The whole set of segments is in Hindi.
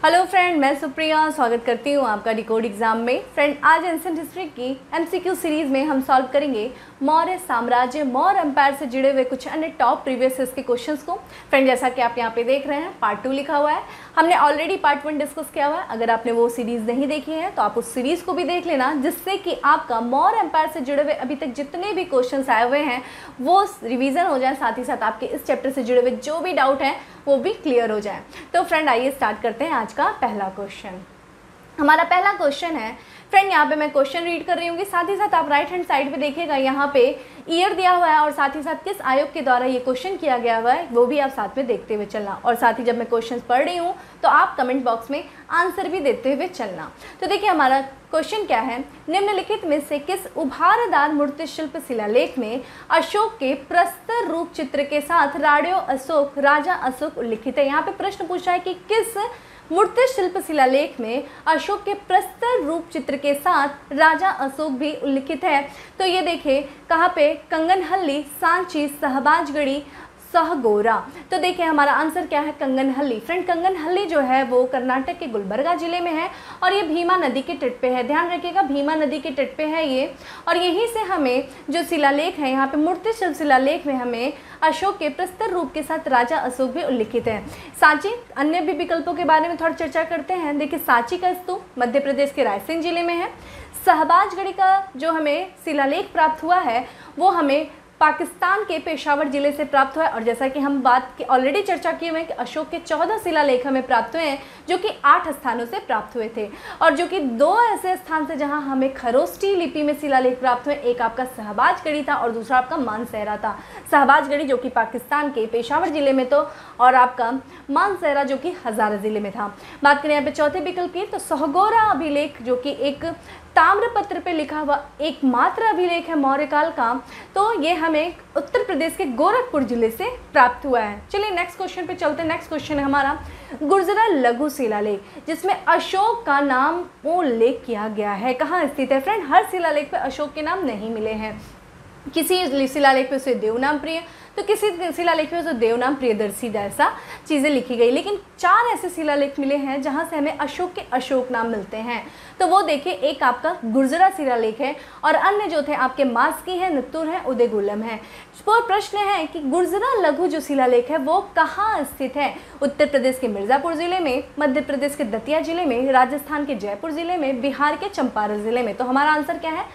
हेलो फ्रेंड, मैं सुप्रिया स्वागत करती हूँ आपका डिकोड एग्जाम में। फ्रेंड, आज एंशिएंट हिस्ट्री की एमसीक्यू सीरीज़ में हम सॉल्व करेंगे मौर्य साम्राज्य, मौर्य एम्पायर से जुड़े हुए कुछ अन्य टॉप प्रीवियस ईयर के क्वेश्चंस को। फ्रेंड, जैसा कि आप यहाँ पे देख रहे हैं, पार्ट 2 लिखा हुआ है। हमने ऑलरेडी पार्ट 1 डिस्कस किया हुआ है। अगर आपने वो सीरीज़ नहीं देखी है तो आप उस सीरीज़ को भी देख लेना, जिससे कि आपका मौर्य एम्पायर से जुड़े हुए अभी तक जितने भी क्वेश्चन आए हुए हैं वो रिविज़न हो जाए, साथ ही साथ आपके इस चैप्टर से जुड़े हुए जो भी डाउट हैं वो भी क्लियर हो जाए। तो फ्रेंड, आइए स्टार्ट करते हैं आज का पहला क्वेश्चन। हमारा पहला क्वेश्चन है, फ्रेंड यहाँ पे मैं क्वेश्चन रीड कर रही हूँ, साथ ही साथ आप राइट हैंड साइड पे देखिएगा, यहाँ पे ईयर दिया हुआ है और साथ ही साथ किस आयोग के द्वारा ये क्वेश्चन किया गया हुआ है वो भी आप साथ में देखते हुए चलना। और साथ ही जब मैं क्वेश्चन पढ़ रही हूँ तो आप कमेंट बॉक्स में आंसर भी देते हुए चलना। तो देखिए हमारा क्वेश्चन क्या है, निम्नलिखित में से किस उभारदार मूर्ति शिल्प शिलालेख में अशोक के प्रस्तर रूप चित्र के साथ राजा अशोक उल्लिखित है। यहाँ पे प्रश्न पूछा है कि किस मूर्ति शिल्प शिलालेख में अशोक के प्रस्तर रूप चित्र के साथ राजा अशोक भी उल्लिखित है। तो ये देखिए कहाँ पे, कंगनहल्ली, सांची, सहबाजगढ़ी, सहगोरा। तो देखिए हमारा आंसर क्या है, कंगनहल्ली। फ्रेंड, कंगनहल्ली जो है वो कर्नाटक के गुलबर्गा जिले में है और ये भीमा नदी के तट पे है। ध्यान रखिएगा, भीमा नदी के तट पे है ये। और यहीं से हमें जो शिलालेख है, यहाँ पे मूर्ति शिल्प शिलालेख में हमें अशोक के प्रस्तर रूप के साथ राजा अशोक भी उल्लिखित है। सांची, अन्य भी विकल्पों के बारे में थोड़ा चर्चा करते हैं। देखिए, सांची का स्तूप मध्य प्रदेश के रायसेन जिले में है। सहबाजगढ़ी का जो हमें शिलालेख प्राप्त हुआ है वो हमें पाकिस्तान के पेशावर जिले से प्राप्त हुआ है। और जैसा कि हम बात की ऑलरेडी चर्चा किए हुए हैं कि अशोक के 14 शिलालेख हमें प्राप्त हुए हैं, जो कि 8 स्थानों से प्राप्त हुए थे, और जो कि 2 ऐसे स्थान से जहां हमें खरोष्टी लिपि में शिलालेख प्राप्त हुए। एक आपका सहबाजगढ़ी था और दूसरा आपका मानसेहरा था। सहबाजगढ़ी जो कि पाकिस्तान के पेशावर जिले में तो, और आपका मानसेहरा जो कि हजारा जिले में था। बात करें यहाँ पे चौथे विकल्प की, तो सहगोरा अभिलेख जो कि एक ताम्रपत्र पे लिखा हुआ एकमात्र अभिलेख है मौर्य काल का, तो ये हमें उत्तर प्रदेश के गोरखपुर जिले से प्राप्त हुआ है। चलिए नेक्स्ट क्वेश्चन पे चलते हैं। नेक्स्ट क्वेश्चन है हमारा गुर्जरा लघु शिलालेख, जिसमें अशोक का नाम उल्लेख किया गया है, कहाँ स्थित है। फ्रेंड, हर शिलालेख पे अशोक के नाम नहीं मिले हैं। किसी शिलालेख पे उसे देवनाम प्रिय, तो किसी शिलालेख में उसे देवनाम प्रियदर्शी जैसा चीज़ें लिखी गई, लेकिन 4 ऐसे शिलालेख मिले हैं जहां से हमें अशोक के अशोक नाम मिलते हैं। तो वो देखिए, एक आपका गुर्जरा शिलालेख है और अन्य जो थे आपके मास्की है, नत्तूर है, उदयगुलम है। प्रश्न है कि गुर्जरा लघु जो शिलालेख है वो कहाँ स्थित है। उत्तर प्रदेश के मिर्ज़ापुर जिले में, मध्य प्रदेश के दतिया जिले में, राजस्थान के जयपुर जिले में, बिहार के चंपारण जिले में। तो हमारा आंसर क्या है,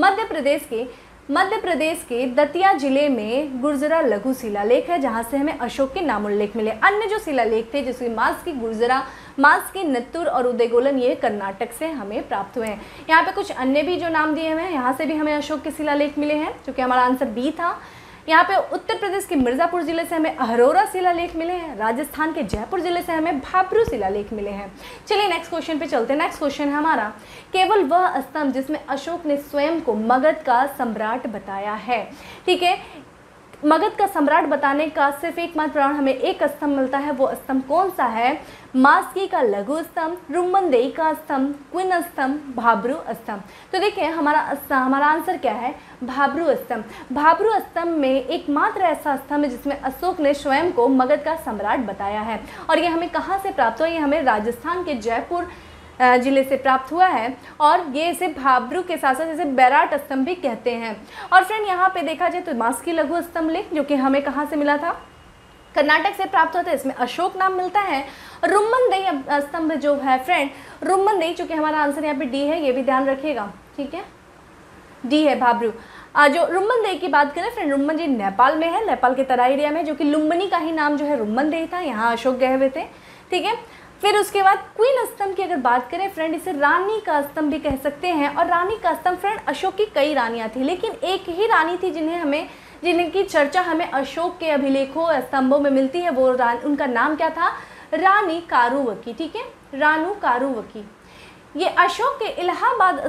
मध्य प्रदेश के दतिया जिले में गुर्जरा लघु शिलालेख है, जहां से हमें अशोक के नाम उल्लेख मिले। अन्य जो शिलालेख थे जिसमें मास्की, गुर्जरा, मास्की, नत्तूर और उदयगोलन, ये कर्नाटक से हमें प्राप्त हुए हैं। यहाँ पे कुछ अन्य भी जो नाम दिए हुए हैं, यहाँ से भी हमें अशोक के शिलालेख मिले हैं, जो कि हमारा आंसर बी था। यहाँ पे उत्तर प्रदेश के मिर्ज़ापुर जिले से हमें अहरोरा शिलालेख मिले हैं, राजस्थान के जयपुर जिले से हमें भाबरू शिलालेख मिले हैं। चलिए नेक्स्ट क्वेश्चन पे चलते हैं। नेक्स्ट क्वेश्चन है हमारा, केवल वह स्तंभ जिसमें अशोक ने स्वयं को मगध का सम्राट बताया है। ठीक है, मगध का सम्राट बताने का सिर्फ एकमात्र प्रमाण हमें एक स्तंभ मिलता है, वो स्तंभ कौन सा है, मास्की का लघु स्तंभ, रुम्मनदेही का स्तंभ, क्विन स्तंभ, भाबरू स्तंभ। तो देखिए हमारा आंसर क्या है, भाबरू स्तंभ। भाबरू स्तंभ में एकमात्र ऐसा स्तंभ है जिसमें अशोक ने स्वयं को मगध का सम्राट बताया है। और ये हमें कहाँ से प्राप्त हुआ, ये हमें राजस्थान के जयपुर जिले से प्राप्त हुआ है, और ये इसे भाबरू के साथ साथ जैसे बैराट स्तंभ भी कहते हैं। और फ्रेंड, यहाँ पे देखा जाए तो मास्की लघु स्तंभ लेख जो कि हमें कहाँ से मिला था, कर्नाटक से प्राप्त होता है, इसमें अशोक नाम मिलता है। रुम्मनदेही स्तंभ जो है फ्रेंड, रुम्मनदेही, चूँकि हमारा आंसर यहाँ पे डी है, ये भी ध्यान रखिएगा, ठीक है, डी है भाबरू। जो रुम्मनदेही की बात करें फ्रेंड, रुम्मनदेही नेपाल में है, नेपाल के तराई एरिया में, जो कि लुम्बिनी का ही नाम जो है रुम्मनदेही था, यहाँ अशोक गए हुए थे। ठीक है, फिर उसके बाद क्वीन स्तंभ की अगर बात करें फ्रेंड, इसे रानी का स्तंभ भी कह सकते हैं। और रानी का स्तंभ फ्रेंड, अशोक की कई रानियां थी, लेकिन एक ही रानी थी जिनकी चर्चा हमें अशोक के अभिलेखों स्तंभों में मिलती है। वो उनका नाम क्या था, रानी कारुवकी। ठीक है, रानू कारुवकी। ये अशोक के इलाहाबाद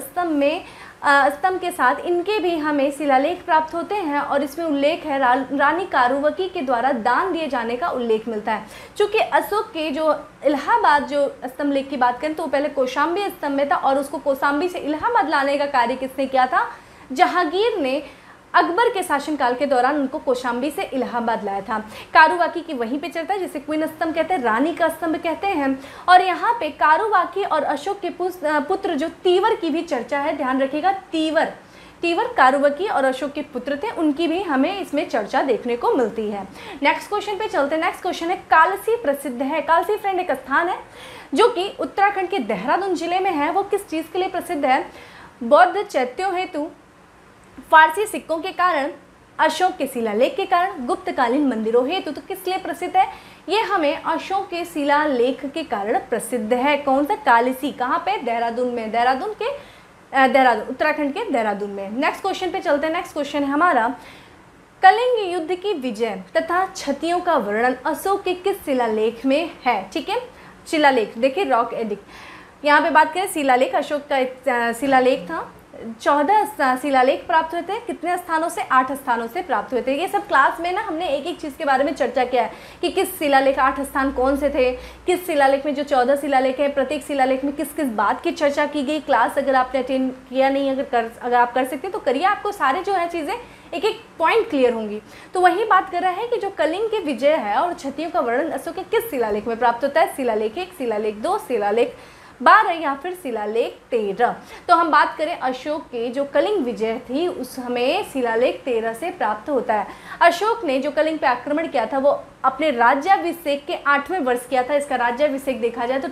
स्तंभ के साथ इनके भी हमें शिलालेख प्राप्त होते हैं, और इसमें उल्लेख है रानी कारुवकी के द्वारा दान दिए जाने का उल्लेख मिलता है। चूँकि अशोक के जो इलाहाबाद जो स्तंभ लेख की बात करें तो पहले कौशाम्बी स्तंभ में था, और उसको कौशाम्बी से इलाहाबाद लाने का कार्य किसने किया था, जहांगीर ने अकबर के शासनकाल के दौरान उनको कौशाम्बी से इलाहाबाद लाया था। कारुवाकी की वहीं पे चलता है, जिसे क्वीन स्तंभ कहते हैं, रानी का स्तंभ कहते हैं। और यहाँ पे कारुवाकी और अशोक के पुत्र जो तीवर की भी चर्चा है, ध्यान रखिएगा, तीवर कारुवाकी और अशोक के पुत्र थे, उनकी भी हमें इसमें चर्चा देखने को मिलती है। नेक्स्ट क्वेश्चन पे चलते हैं। नेक्स्ट क्वेश्चन है, कालसी प्रसिद्ध है। कालसी फ्रेंड एक स्थान है जो कि उत्तराखंड के देहरादून जिले में है। वो किस चीज़ के लिए प्रसिद्ध है? बौद्ध चैत्यों हेतु, फारसी सिक्कों के कारण, अशोक के शिलालेख के कारण, गुप्तकालीन मंदिरों हेतु। तो किस लिए प्रसिद्ध है? ये हमें अशोक के शिलालेख के कारण प्रसिद्ध है। कौन सा? कालसी। कहाँ पे? देहरादून में। देहरादून उत्तराखंड के देहरादून में। नेक्स्ट क्वेश्चन पे चलते हैं। नेक्स्ट क्वेश्चन है हमारा, कलिंग युद्ध की विजय तथा क्षतियों का वर्णन अशोक के किस शिलालेख में है? ठीक है, शिलालेख देखिए, रॉक एडिक्ट। यहाँ पे बात करें शिलालेख, अशोक का एक शिलालेख था। 14 शिलालेख प्राप्त हुए थे। कितने स्थानों से? 8 स्थानों से प्राप्त हुए थे। ये सब क्लास में ना हमने एक एक चीज़ के बारे में चर्चा किया है कि किस शिलालेख 8 स्थान कौन से थे, किस शिलालेख में जो 14 शिलालेख है, प्रत्येक शिलालेख में किस किस बात की चर्चा की गई। क्लास अगर आपने अटेंड किया नहीं, अगर आप कर सकते हैं तो करिए, आपको सारे जो है चीज़ें एक एक पॉइंट क्लियर होंगी। तो वही बात कर रहा है कि जो कलिंग की विजय है और क्षतियों का वर्णन अशोक के किस शिलालेख में प्राप्त होता है? शिलालेख 1, शिलालेख 2, शिलालेख 12 या फिर शिलालेख 13। तो हम बात करें अशोक के जो कलिंग विजय थी, उस हमें शिलालेख 13 से प्राप्त होता है। अशोक ने जो कलिंग पे आक्रमण किया था वो अपने राज्याभिषेक के 8वें वर्ष किया था। इसका राज्याभिषेक देखा जाए तो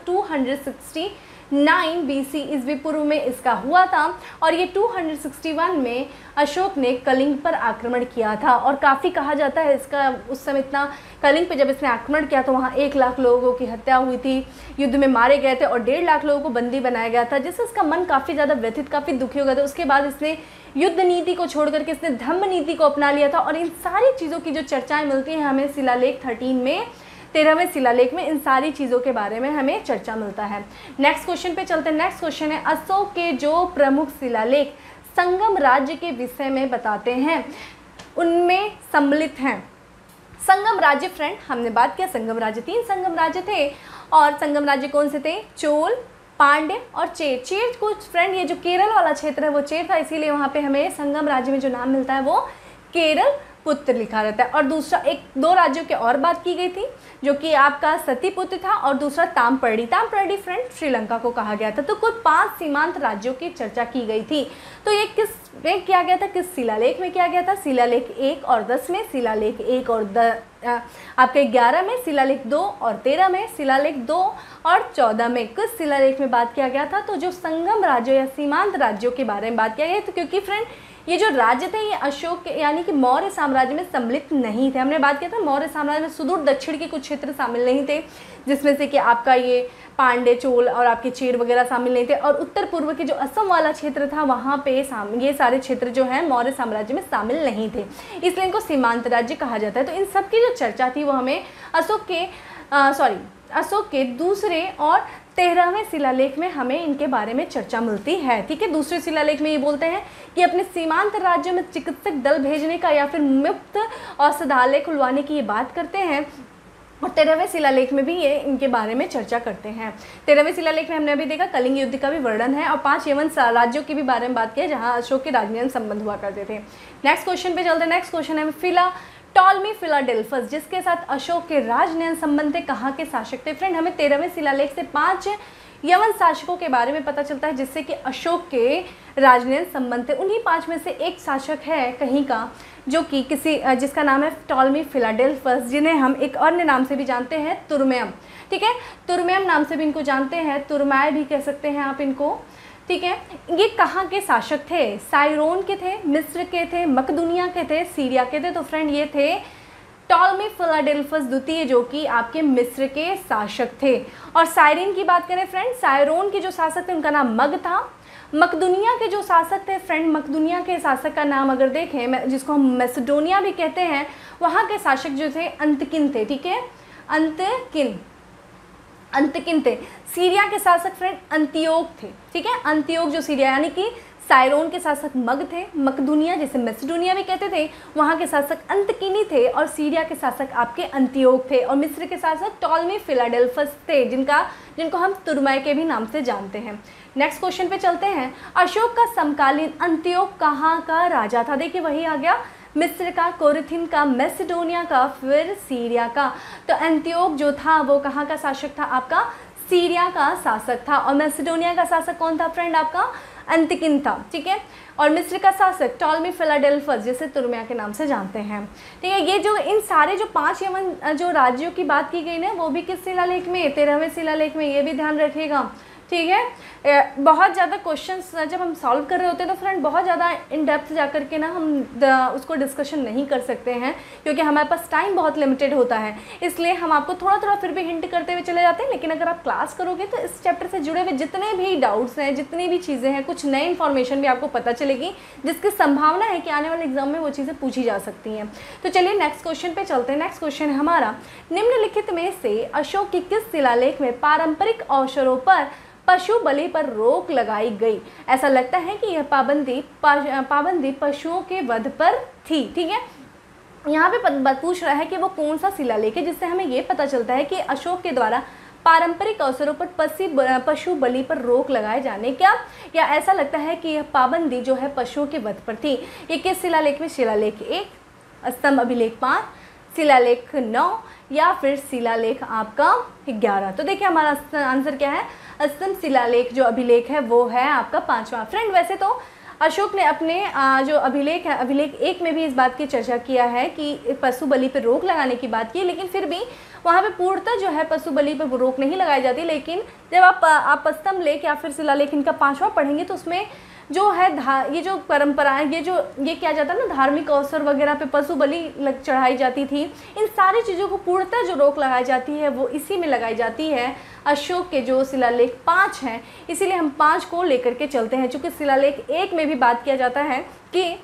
269 BC ईस्वी पूर्व में इसका हुआ था। और ये 261 में अशोक ने कलिंग पर आक्रमण किया था। और काफ़ी कहा जाता है इसका, उस समय इतना कलिंग पे जब इसने आक्रमण किया तो वहाँ 1 लाख लोगों की हत्या हुई थी, युद्ध में मारे गए थे और 1.5 लाख लोगों को बंदी बनाया गया था, जिससे इसका मन काफ़ी ज़्यादा व्यथित, काफ़ी दुखी हो गया था। उसके बाद इसने युद्ध नीति को छोड़ करके इसने धम्म नीति को अपना लिया था। और इन सारी चीज़ों की जो चर्चाएँ मिलती हैं हमें शिलालेख 13 में, 13वें शिलालेख में इन सारी चीज़ों के बारे में हमें चर्चा मिलता है। नेक्स्ट क्वेश्चन पे चलते हैं। नेक्स्ट क्वेश्चन है, अशोक के जो प्रमुख शिलालेख संगम राज्य के विषय में बताते हैं, उनमें सम्मिलित हैं। संगम राज्य फ्रेंड हमने बात किया, संगम राज्य 3 संगम राज्य थे। और संगम राज्य कौन से थे? चोल, पांड्य और चेर। चेर को फ्रेंड ये जो केरल वाला क्षेत्र है वो चेर था, इसीलिए वहाँ पे हमें संगम राज्य में जो नाम मिलता है वो केरल पुत्र लिखा रहता है। और दूसरा 2 राज्यों की और बात की गई थी, जो कि आपका सतीपुत्र था और दूसरा तामपर्डी। तामपर्डी फ्रेंड श्रीलंका को कहा गया था। तो कुल 5 सीमांत राज्यों की चर्चा की गई थी। तो ये किस में किया गया था? किस शिलालेख में किया गया था? शिलालेख 1 और 10 में, शिलालेख 1 और आपके 11 में, शिलालेख 2 और 13 में, शिलालेख 2 और 14 में। किस शिलालेख में बात किया गया था? तो जो संगम राज्यों या सीमांत राज्यों के बारे में बात किया गया। तो क्योंकि फ्रेंड ये जो राज्य थे ये अशोक के यानी कि मौर्य साम्राज्य में सम्मिलित नहीं थे। हमने बात किया था मौर्य साम्राज्य में सुदूर दक्षिण के कुछ क्षेत्र शामिल नहीं थे, जिसमें से कि आपका ये पांड्य, चोल और आपके चेर वगैरह शामिल नहीं थे। और उत्तर पूर्व के जो असम वाला क्षेत्र था वहाँ पे ये सारे क्षेत्र जो हैं मौर्य साम्राज्य में शामिल नहीं थे, इसलिए इनको सीमांत राज्य कहा जाता है। तो इन सब की जो चर्चा थी वो हमें अशोक के दूसरे और 13वें शिलालेख में हमें इनके बारे में चर्चा मिलती है। ठीक है, दूसरे शिलालेख में ये बोलते हैं कि अपने सीमांत राज्यों में चिकित्सक दल भेजने का या फिर मुफ्त औषधालय खुलवाने की ये बात करते हैं। और 13वें शिलालेख में भी ये इनके बारे में चर्चा करते हैं। 13वें शिलालेख में हमने अभी देखा कलिंग युद्ध का भी वर्णन है और 5 यवन राज्यों की भी बारे में बात की है जहाँ अशोक के राजनीतिक संबंध हुआ करते थे। नेक्स्ट क्वेश्चन पे चलते हैं। नेक्स्ट क्वेश्चन है टॉलमी फिलाडेल्फस, जिसके साथ अशोक के राजनयन संबंध थे, कहाँ के शासक थे? फ्रेंड हमें 13वें शिलालेख से 5 यवन शासकों के बारे में पता चलता है जिससे कि अशोक के राजनयन संबंध थे। उन्हीं 5 में से एक शासक है कहीं का जो कि जिसका नाम है टॉलमी फिलाडेल्फस, जिन्हें हम एक अन्य नाम से भी जानते हैं तुर्मेयम। ठीक है, तुर्मेयम नाम से भी इनको जानते हैं, तुर्माय भी कह सकते हैं आप इनको। ठीक है, ये कहाँ के शासक थे? साइरोन के थे, मिस्र के थे, मकदूनिया के थे, सीरिया के थे। तो फ्रेंड ये थे टॉलमी फिलाडेल्फस द्वितीय, जो कि आपके मिस्र के शासक थे। और साइरिन की बात करें फ्रेंड, साइरोन के जो शासक थे उनका नाम मग था। मकदूनिया के जो शासक थे फ्रेंड, मकदूनिया के शासक का नाम अगर देखें जिसको हम मैसेडोनिया भी कहते हैं, वहाँ के शासक जो थे अंतकिन थे। ठीक है, अंतकिन थे। सीरिया के शासक फ्रेंड अंतियोक थे। ठीक है, अंतियोक जो सीरिया यानी कि सायरोन के शासक मग थे, मकदूनिया जिसे मैसिडोनिया भी कहते थे वहाँ के शासक अंतकिनी थे, और सीरिया के शासक आपके अंतियोक थे, और मिस्र के शासक टॉलमी फिलाडेल्फस थे, जिनको हम तुर्मै के भी नाम से जानते हैं। नेक्स्ट क्वेश्चन पे चलते हैं। अशोक का समकालीन अंतियोक कहाँ का राजा था? देखिए वही आ गया, मिस्र का, कोरिथिन का, मैसिडोनिया का, फिर सीरिया का। तो अंतियोक जो था वो कहाँ का शासक था? आपका सीरिया का शासक था। और मैसिडोनिया का शासक कौन था फ्रेंड? आपका अंतकिन था, ठीक है। और मिस्र का शासक टॉलमी फिलाडेल्फस जिसे तुर्मिया के नाम से जानते हैं, ठीक है। ये जो इन सारे जो 5 यमन जो राज्यों की बात की गई ना, वो भी किस शिलालेख में? 13वें शिलालेख में, ये भी ध्यान रखिएगा, ठीक है। बहुत ज़्यादा क्वेश्चंस जब हम सॉल्व कर रहे होते हैं तो फ्रेंड बहुत ज़्यादा इन डेप्थ जा कर के ना हम उसको डिस्कशन नहीं कर सकते हैं, क्योंकि हमारे पास टाइम बहुत लिमिटेड होता है, इसलिए हम आपको थोड़ा थोड़ा फिर भी हिंट करते हुए चले जाते हैं। लेकिन अगर आप क्लास करोगे तो इस चैप्टर से जुड़े हुए जितने भी डाउट्स हैं, जितनी भी चीज़ें हैं, कुछ नई इन्फॉर्मेशन भी आपको पता चलेगी, जिसकी संभावना है कि आने वाले एग्जाम में वो चीज़ें पूछी जा सकती हैं। तो चलिए नेक्स्ट क्वेश्चन पे चलते हैं। नेक्स्ट क्वेश्चन है हमारा, निम्नलिखित में से अशोक के किस शिलालेख में पारंपरिक अवसरों पर पशु बलि पर रोक लगाई गई? ऐसा लगता है कि यह पाबंदी पशुओं के वध पर थी, ठीक है। यहाँ पे पूछ रहा है कि वो कौन सा शिलालेख है जिससे हमें ये पता चलता है कि अशोक के द्वारा पारंपरिक अवसरों पर पशु बलि पर रोक लगाए जाने क्या, या ऐसा लगता है कि यह पाबंदी जो है पशुओं के वध पर थी। ये किस शिलालेख में? शिलालेख 1, स्तंभ अभिलेख 5, शिलालेख 9, या फिर शिलालेख आपका 11। तो देखिए हमारा आंसर क्या है? स्तंभ शिलालेख जो अभिलेख है वो है आपका 5वां। फ्रेंड वैसे तो अशोक ने अपने जो अभिलेख है, अभिलेख 1 में भी इस बात की चर्चा किया है कि पशु बलि पर रोक लगाने की बात की, लेकिन फिर भी वहाँ पे पूर्णतः जो है पशु बलि पर रोक नहीं लगाई जाती। लेकिन जब आप स्तंभ लेख या फिर शिलालेख इनका 5वां पढ़ेंगे तो उसमें जो है ये जो परंपराएं, ये किया जाता है ना, धार्मिक अवसर वगैरह पे पशु बलि चढ़ाई जाती थी, इन सारी चीज़ों को पूर्णतः जो रोक लगाई जाती है वो इसी में लगाई जाती है, अशोक के जो शिलालेख 5 हैं। इसीलिए हम 5 को लेकर के चलते हैं, चूँकि शिलालेख 1 में भी बात किया जाता है कि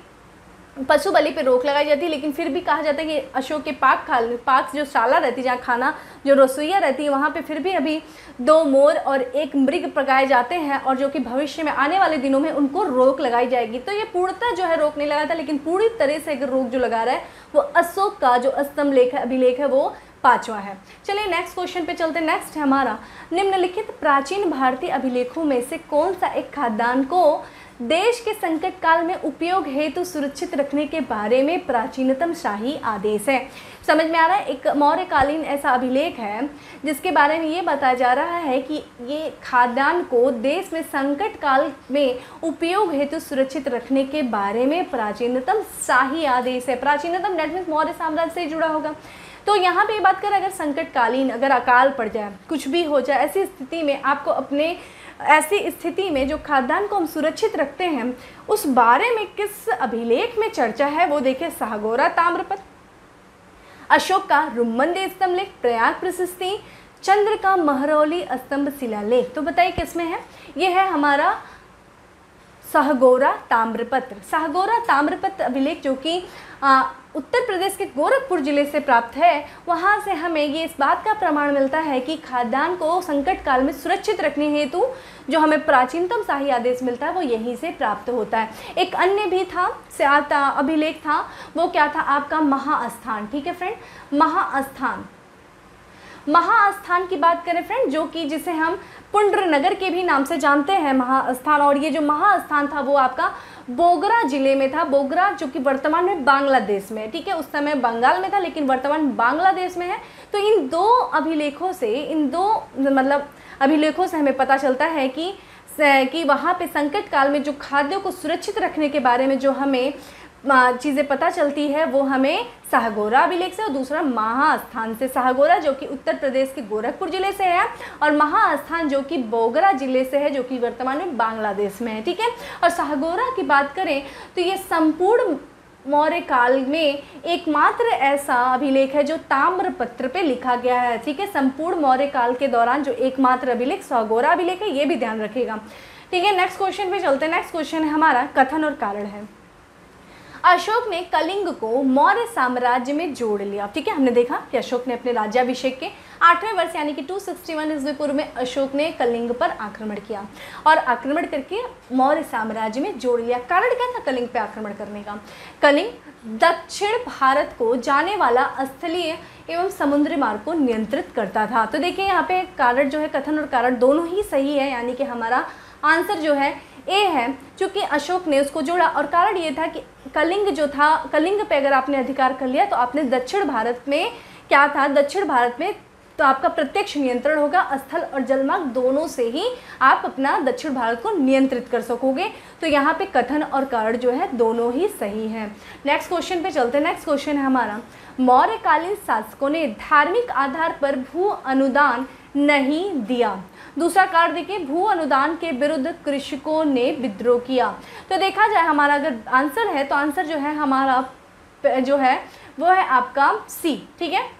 पशु बलि पे रोक लगाई जाती है, लेकिन फिर भी कहा जाता है कि अशोक के पाक जो शाला रहती है, जहाँ खाना जो रसोईया रहती है, वहाँ पे फिर भी अभी 2 मोर और 1 मृग पकाए जाते हैं, और जो कि भविष्य में आने वाले दिनों में उनको रोक लगाई जाएगी। तो ये पूर्णतः जो है रोक नहीं लगाता, लेकिन पूरी तरह से अगर रोक जो लगा रहा है वो अशोक का जो स्तंभ लेख है, अभिलेख है, वो 5वां है। चलिए नेक्स्ट क्वेश्चन पे चलते हैं। नेक्स्ट है हमारा, निम्नलिखित प्राचीन भारतीय अभिलेखों में से कौन सा एक खाद्यान्न को देश के संकट काल में उपयोग हेतु सुरक्षित रखने के बारे में प्राचीनतम शाही आदेश है? समझ में आ रहा है? एक मौर्यकालीन ऐसा अभिलेख है जिसके बारे में ये बताया जा रहा है कि ये खाद्यान्न को देश में संकट काल में उपयोग हेतु सुरक्षित रखने के बारे में प्राचीनतम शाही आदेश है। प्राचीनतम दैट मीन्स मौर्य साम्राज्य से जुड़ा होगा। तो यहाँ पे बात करें, अगर संकटकालीन, अगर अकाल पड़ जाए, कुछ भी हो जाए, ऐसी स्थिति में आपको ऐसी स्थिति में जो खाद्यान्न को हम सुरक्षित रखते हैं उस बारे में किस अभिलेख में चर्चा है? वो देखिए, साहगोरा ताम्रपत्र, अशोक का रुम्मंदी स्तंभ लेख, प्रयाग प्रशस्ति, चंद्र का महरौली स्तंभ शिलालेख। तो बताइए किसमें है? ये है हमारा साहगोरा ताम्रपत्र। साहगोरा ताम्रपत्र अभिलेख जो कि उत्तर प्रदेश के गोरखपुर जिले से प्राप्त है, वहाँ से हमें ये इस बात का प्रमाण मिलता है कि खाद्यान्न को संकट काल में सुरक्षित रखने हेतु जो हमें प्राचीनतम शाही आदेश मिलता है वो यहीं से प्राप्त होता है। एक अन्य भी था अभिलेख था, वो क्या था? आपका महास्थान। ठीक है फ्रेंड, महास्थान की बात करें फ्रेंड, जो कि जिसे हम पुंड्र नगर के भी नाम से जानते हैं, महास्थान। और ये जो महास्थान था वो आपका बोगरा जिले में था। बोगरा जो कि वर्तमान में बांग्लादेश में है, ठीक है, उस समय बंगाल में था लेकिन वर्तमान बांग्लादेश में है। तो इन दो अभिलेखों से हमें पता चलता है कि वहाँ पे संकट काल में जो खाद्यों को सुरक्षित रखने के बारे में जो हमें चीज़ें पता चलती है वो हमें साहगोरा अभिलेख से और दूसरा महास्थान से। साहगोरा जो कि उत्तर प्रदेश के गोरखपुर जिले से है और महास्थान जो कि बोगरा जिले से है, जो कि वर्तमान में बांग्लादेश में है। ठीक है, और साहगोरा की बात करें तो ये संपूर्ण मौर्य काल में एकमात्र ऐसा अभिलेख है जो ताम्रपत्र पे लिखा गया है। ठीक है, संपूर्ण मौर्य काल के दौरान जो एकमात्र अभिलेख साहगोरा अभिलेख है, ये भी ध्यान रखिएगा। ठीक है, नेक्स्ट क्वेश्चन पे चलते हैं। नेक्स्ट क्वेश्चन है हमारा कथन और कारण है। अशोक ने कलिंग को मौर्य साम्राज्य में जोड़ लिया। ठीक है, हमने देखा कि अशोक ने अपने राज्याभिषेक के 8वें वर्ष यानी कि 261 ईस्वी पूर्व में अशोक ने कलिंग पर आक्रमण किया और आक्रमण करके मौर्य साम्राज्य में जोड़ लिया। कारण क्या था कलिंग पे आक्रमण करने का? कलिंग दक्षिण भारत को जाने वाला स्थलीय एवं समुद्री मार्ग को नियंत्रित करता था। तो देखिए यहाँ पे कारण जो है, कथन और कारण दोनों ही सही है, यानी कि हमारा आंसर जो है ए है, क्योंकि अशोक ने उसको जोड़ा। और कारण ये था कि कलिंग जो था, कलिंग पे अगर आपने अधिकार कर लिया तो आपने दक्षिण भारत में क्या था, दक्षिण भारत में तो आपका प्रत्यक्ष नियंत्रण होगा, स्थल और जलमार्ग दोनों से ही आप अपना दक्षिण भारत को नियंत्रित कर सकोगे। तो यहाँ पे कथन और कारण जो है दोनों ही सही हैं। नेक्स्ट क्वेश्चन पे चलते हैं। नेक्स्ट क्वेश्चन है हमारा, मौर्यकालीन शासकों ने धार्मिक आधार पर भू अनुदान नहीं दिया। दूसरा कारण देखिए, भू अनुदान के विरुद्ध कृषकों ने विद्रोह किया। तो देखा जाए हमारा अगर आंसर है तो आंसर जो है हमारा जो है वो है आपका सी। ठीक है,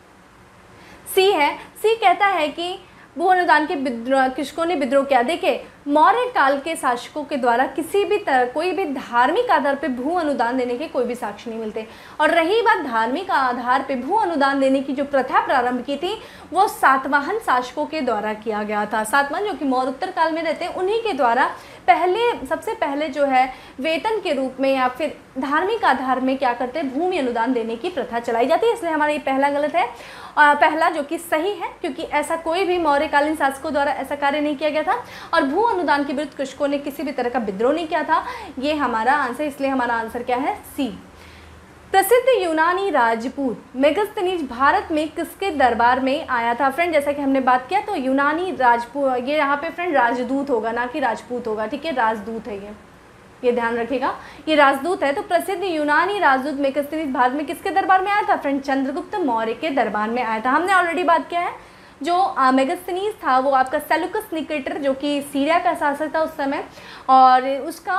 सी है। सी कहता है कि भू अनुदान के कृषकों ने विद्रोह किया। देखिए, मौर्य काल के शासकों के द्वारा किसी भी तरह कोई भी धार्मिक आधार पर भू अनुदान देने के कोई भी साक्ष्य नहीं मिलते। और रही बात धार्मिक आधार पर भू अनुदान देने की जो प्रथा प्रारंभ की थी वो सातवाहन शासकों के द्वारा किया गया था। सातवाहन जो कि मौर्योत्तर काल में रहते हैं, उन्हीं के द्वारा सबसे पहले जो है वेतन के रूप में या फिर धार्मिक आधार में क्या करते हैं, भूमि अनुदान देने की प्रथा चलाई जाती है। इसलिए हमारा ये पहला गलत है, पहला जो कि सही है, क्योंकि ऐसा कोई भी मौर्यकालीन शासकों द्वारा ऐसा कार्य नहीं किया गया था और भू अनुदान के विरुद्ध कृषकों ने किसी भी तरह का विद्रोह नहीं किया था। ये हमारा आंसर, इसलिए हमारा आंसर क्या है, सी। प्रसिद्ध यूनानी राजपूत मेगस्थनीज भारत में किसके दरबार में आया था? फ्रेंड जैसा कि हमने बात किया तो यूनानी राजपूत, ये यहाँ पे फ्रेंड राजदूत होगा ना कि राजपूत होगा। ठीक है, राजदूत है ये ध्यान रखिएगा, ये राजदूत है। तो प्रसिद्ध यूनानी राजदूत मेगस्थनीज भारत में किसके दरबार में आया था? फ्रेंड चंद्रगुप्त मौर्य के दरबार में आया था। हमने ऑलरेडी बात किया है, जो मेगस्थनीज था वो आपका सेल्यूकस निकेटर जो कि सीरिया का शासक था उस समय, और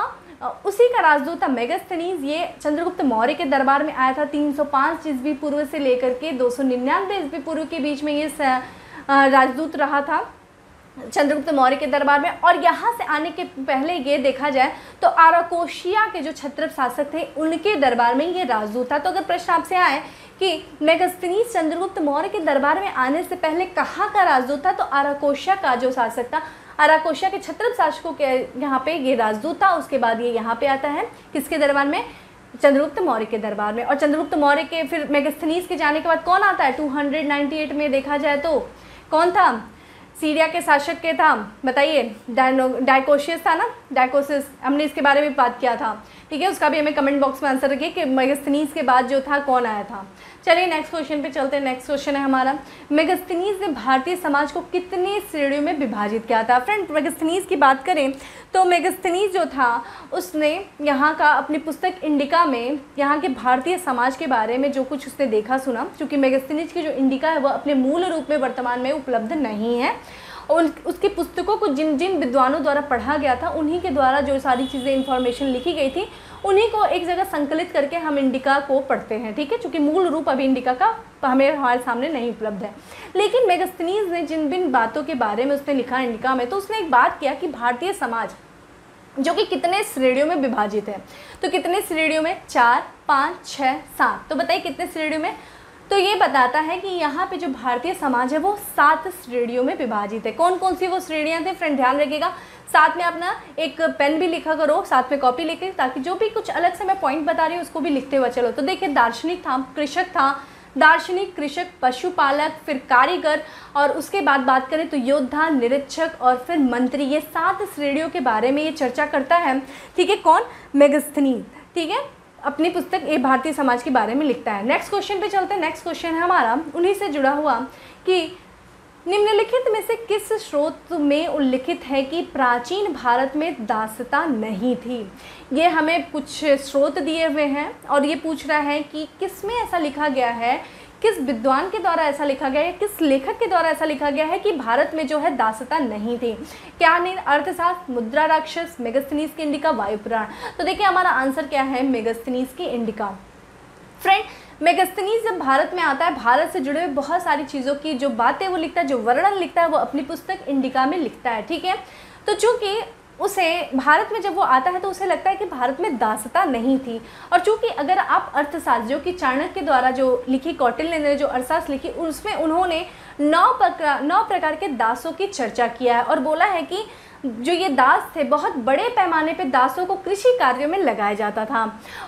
उसी का राजदूत था मेगस्थनीज। ये चंद्रगुप्त मौर्य के दरबार में आया था 305 ईस्वी पूर्व से लेकर के 299 ईस्वी पूर्व के बीच में ये राजदूत रहा था चंद्रगुप्त मौर्य के दरबार में। और यहाँ से आने के पहले ये देखा जाए तो आराकोशिया के जो क्षत्रप शासक थे उनके दरबार में ये राजदूत था। तो अगर प्रश्न आपसे आए कि मेगस्थनीज चंद्रगुप्त मौर्य के दरबार में आने से पहले कहाँ का राजदूत था, तो आराकोशिया का जो शासक था, आराकोशिया के क्षत्रप शासकों के यहाँ पे ये राजदूत था। उसके बाद ये यहाँ पे आता है किसके दरबार में, चंद्रगुप्त मौर्य के दरबार में। और चंद्रगुप्त मौर्य के फिर मेगस्थनीज के जाने के बाद कौन आता है 298 में देखा जाए तो कौन था, सीरिया के शासक के था, बताइए, डायकोशियस था ना, डायकोशियस, हमने इसके बारे में बात किया था। ठीक है, उसका भी हमें कमेंट बॉक्स में आंसर रखिए कि मेगस्थनीज के बाद जो था कौन आया था। चलिए नेक्स्ट क्वेश्चन पे चलते हैं। नेक्स्ट क्वेश्चन है हमारा, मेगस्थनीज ने भारतीय समाज को कितनी श्रेणियों में विभाजित किया था? फ्रेंड मेगस्थनीज की बात करें तो मेगस्थनीज जो था उसने यहाँ का अपनी पुस्तक इंडिका में यहाँ के भारतीय समाज के बारे में जो कुछ उसने देखा सुना, क्योंकि मेगस्थनीज की जो इंडिका है वह अपने मूल रूप में वर्तमान में उपलब्ध नहीं है, और उसकी पुस्तकों को जिन जिन विद्वानों द्वारा पढ़ा गया था उन्हीं के द्वारा जो सारी चीज़ें इन्फॉर्मेशन लिखी गई थी उन्हीं को एक जगह संकलित करके हम इंडिका को पढ़ते हैं। ठीक है, क्योंकि मूल रूप अभी इंडिका का हमारे सामने नहीं उपलब्ध है। लेकिन मेगस्थनीज ने जिन जिन बातों के बारे में उसने लिखा इंडिका में, तो उसने एक बात किया कि भारतीय समाज जो कि कितने श्रेणियों में विभाजित है, तो कितने श्रेणियों में, 4, 5, 6, 7, तो बताइए कितने श्रेणियों में? तो ये बताता है कि यहाँ पे जो भारतीय समाज है वो 7 श्रेणियों में विभाजित है। कौन कौन सी वो श्रेणियाँ थे फ्रेंड ध्यान रखिएगा, साथ में अपना एक पेन भी लिखा करो, साथ में कॉपी लिखे, ताकि जो भी कुछ अलग से मैं पॉइंट बता रही हूँ उसको भी लिखते हुए चलो। तो देखिए, दार्शनिक था, कृषक था, दार्शनिक, कृषक, पशुपालक, फिर कारीगर, और उसके बाद बात करें तो योद्धा, निरीक्षक और फिर मंत्री। ये 7 श्रेणियों के बारे में ये चर्चा करता है। ठीक है, कौन, मेगस्थनीज। ठीक है, अपनी पुस्तक ये भारतीय समाज के बारे में लिखता है। नेक्स्ट क्वेश्चन पे चलते हैं। नेक्स्ट क्वेश्चन है हमारा उन्हीं से जुड़ा हुआ कि निम्नलिखित में से किस स्रोत में उल्लिखित है कि प्राचीन भारत में दासता नहीं थी? ये हमें कुछ स्रोत दिए हुए हैं और ये पूछ रहा है कि किस में ऐसा लिखा गया है, किस विद्वान के द्वारा ऐसा लिखा गया है, किस लेखक के द्वारा ऐसा लिखा गया है कि भारत में जो है दासता नहीं थी। क्या नहीं, अर्थशास्त्र, मुद्रा राक्षस, मेगस्थनीज की इंडिका, वायुपुराण। तो देखिए हमारा आंसर क्या है, मेगस्थनीज की इंडिका। फ्रेंड मेगस्थनीज जब भारत में आता है, भारत से जुड़े हुए बहुत सारी चीज़ों की जो बातें वो लिखता है, जो वर्णन लिखता है वो अपनी पुस्तक इंडिका में लिखता है। ठीक है, तो चूँकि उसे भारत में जब वो आता है तो उसे लगता है कि भारत में दासता नहीं थी। और चूंकि अगर आप अर्थशास्त्र जो कि चाणक्य द्वारा जो लिखी, कौटिल्य ने जो अर्थशास्त्र लिखी, उसमें उन्होंने 9 प्रकार के दासों की चर्चा किया है और बोला है कि जो ये दास थे, बहुत बड़े पैमाने पे दासों को कृषि कार्यों में लगाया जाता था।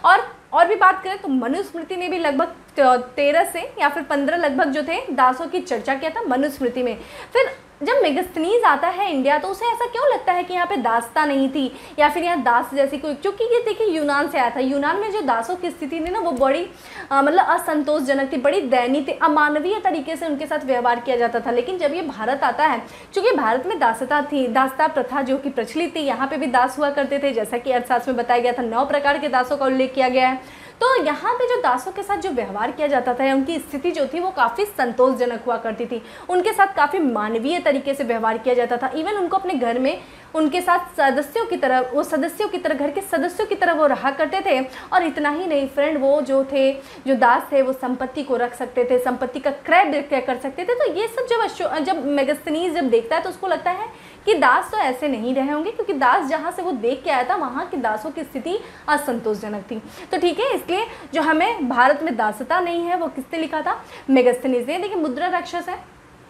और भी बात करें तो मनुस्मृति ने भी लगभग 13 से या फिर 15 लगभग जो थे दासों की चर्चा किया था मनुस्मृति में। फिर जब मेगास्थनीज आता है इंडिया तो उसे ऐसा क्यों लगता है कि यहाँ पे दासता नहीं थी या फिर यहाँ दास जैसी कोई, क्योंकि ये देखिए यूनान से आया था। यूनान में जो दासों की स्थिति थी ना वो बड़ी मतलब असंतोषजनक थी, बड़ी दयनीय थी, अमानवीय तरीके से उनके साथ व्यवहार किया जाता था। लेकिन जब ये भारत आता है, चूँकि भारत में दासता थी, दासता प्रथा जो कि प्रचलित थी, यहाँ पे भी दास हुआ करते थे, जैसा कि अर्थशास्त्र में बताया गया था 9 प्रकार के दासों का उल्लेख किया गया है। तो यहाँ पे जो दासों के साथ जो व्यवहार किया जाता था, उनकी स्थिति जो थी वो काफ़ी संतोषजनक हुआ करती थी। उनके साथ काफ़ी मानवीय तरीके से व्यवहार किया जाता था। इवन उनको अपने घर में उनके साथ सदस्यों की तरह, वो सदस्यों की तरह, घर के सदस्यों की तरह वो रहा करते थे। और इतना ही नहीं फ्रेंड, वो जो थे, जो दास थे, वो संपत्ति को रख सकते थे, संपत्ति का क्रय विक्रय कर सकते थे। तो ये सब जब मेगास्थनीज जब देखता है तो उसको लगता है कि दास तो ऐसे नहीं रहे होंगे, क्योंकि दास जहाँ से वो देख के आया था वहाँ की दासों की स्थिति असंतोषजनक थी। तो ठीक है, इसलिए जो हमें भारत में दासता नहीं है वो किसने लिखा था? मेगास्थनीज ने। देखिए मुद्रा राक्षस है,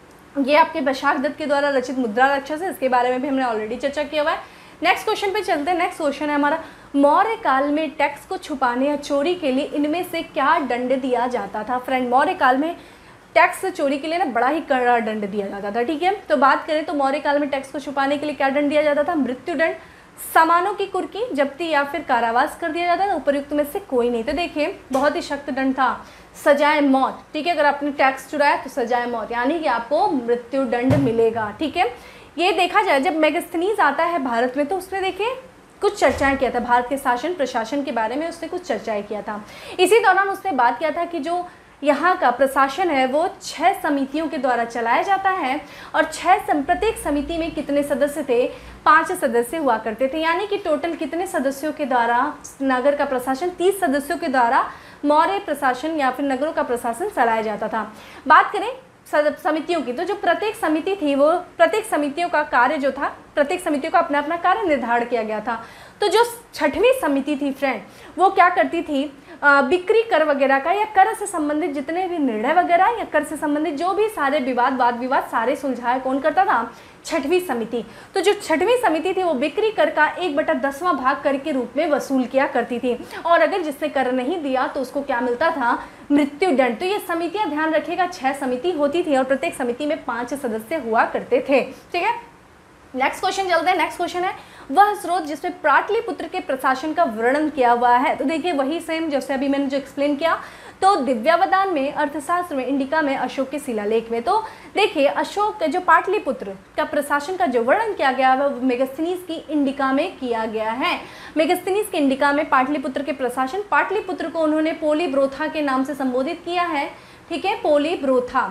ये आपके वैशाख दत्त के द्वारा रचित मुद्रा राक्षस है, इसके बारे में भी हमने ऑलरेडी चर्चा किया हुआ है। नेक्स्ट क्वेश्चन पे चलते हैं। नेक्स्ट क्वेश्चन है हमारा, मौर्य काल में टैक्स को छुपाने या चोरी के लिए इनमें से क्या दंड दिया जाता था? फ्रेंड, मौर्य काल में टैक्स चोरी के लिए ना बड़ा ही कड़ा दंड दिया जाता था। ठीक है, तो बात करें तो मौर्य काल में टैक्स को छुपाने के लिए क्या दंड दिया जाता था? मृत्युदंड, सामानों की कुर्की, जब्ती या फिर कारावास कर दिया जाता था। उपयुक्त में से कोई नहीं। तो देखिए बहुत ही सख्त दंड था, सजाए मौत। ठीक है, अगर आपने टैक्स चुराया तो सजाए मौत, यानी कि आपको मृत्युदंड मिलेगा। ठीक है, ये देखा जाए जब मेगास्थनीज आता है भारत में तो उसने देखिए कुछ चर्चाएं किया था, भारत के शासन प्रशासन के बारे में उसने कुछ चर्चाएं किया था। इसी दौरान उसने बात किया था कि जो यहाँ का प्रशासन है वो 6 समितियों के द्वारा चलाया जाता है और प्रत्येक समिति में कितने सदस्य थे? 5 सदस्य हुआ करते थे। यानी कि टोटल कितने सदस्यों के द्वारा नगर का प्रशासन? 30 सदस्यों के द्वारा मौर्य प्रशासन या फिर नगरों का प्रशासन चलाया जाता था। बात करें समितियों की, तो जो प्रत्येक समिति थी वो प्रत्येक समितियों का कार्य जो था, प्रत्येक समितियों का अपना अपना कार्य निर्धारण किया गया था। तो जो 6वीं समिति थी फ्रेंड, वो क्या करती थी? बिक्री कर वगैरह का या कर से संबंधित जितने भी निर्णय वगैरह या कर से संबंधित जो भी सारे वाद विवाद सारे सुलझाए कौन करता था? 6वीं समिति। तो जो 6वीं समिति थी वो बिक्री कर का 1/10वां भाग कर के रूप में वसूल किया करती थी और अगर जिसने कर नहीं दिया तो उसको क्या मिलता था? मृत्युदंड। तो ये समितियां ध्यान रखिएगा 6 समिति होती थी और प्रत्येक समिति में 5 सदस्य हुआ करते थे। ठीक है, नेक्स्ट क्वेश्चन चलते हैं। नेक्स्ट क्वेश्चन है, वह स्रोत जिसमें पाटलिपुत्र के प्रशासन का वर्णन किया हुआ है। तो देखिए वही सेम जैसे अभी मैंने जो एक्सप्लेन किया, तो दिव्यावदान में, अर्थशास्त्र में, इंडिका में, अशोक के शिलालेख में। तो देखिए अशोक जो पाटलिपुत्र का प्रशासन का जो वर्णन किया गया है वो मेगास्थनीज की इंडिका में किया गया है। मेगास्थनीज की इंडिका में पाटलिपुत्र के प्रशासन, पाटलिपुत्र को उन्होंने पोलीब्रोथा के नाम से संबोधित किया है। ठीक है, पोलीब्रोथा।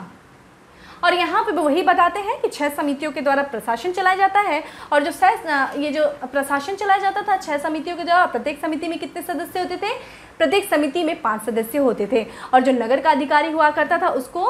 और यहाँ पे वही बताते हैं कि 6 समितियों के द्वारा प्रशासन चलाया जाता है और ये जो प्रशासन चलाया जाता था 6 समितियों के द्वारा, प्रत्येक समिति में कितने सदस्य होते थे? प्रत्येक समिति में 5 सदस्य होते थे और जो नगर का अधिकारी हुआ करता था उसको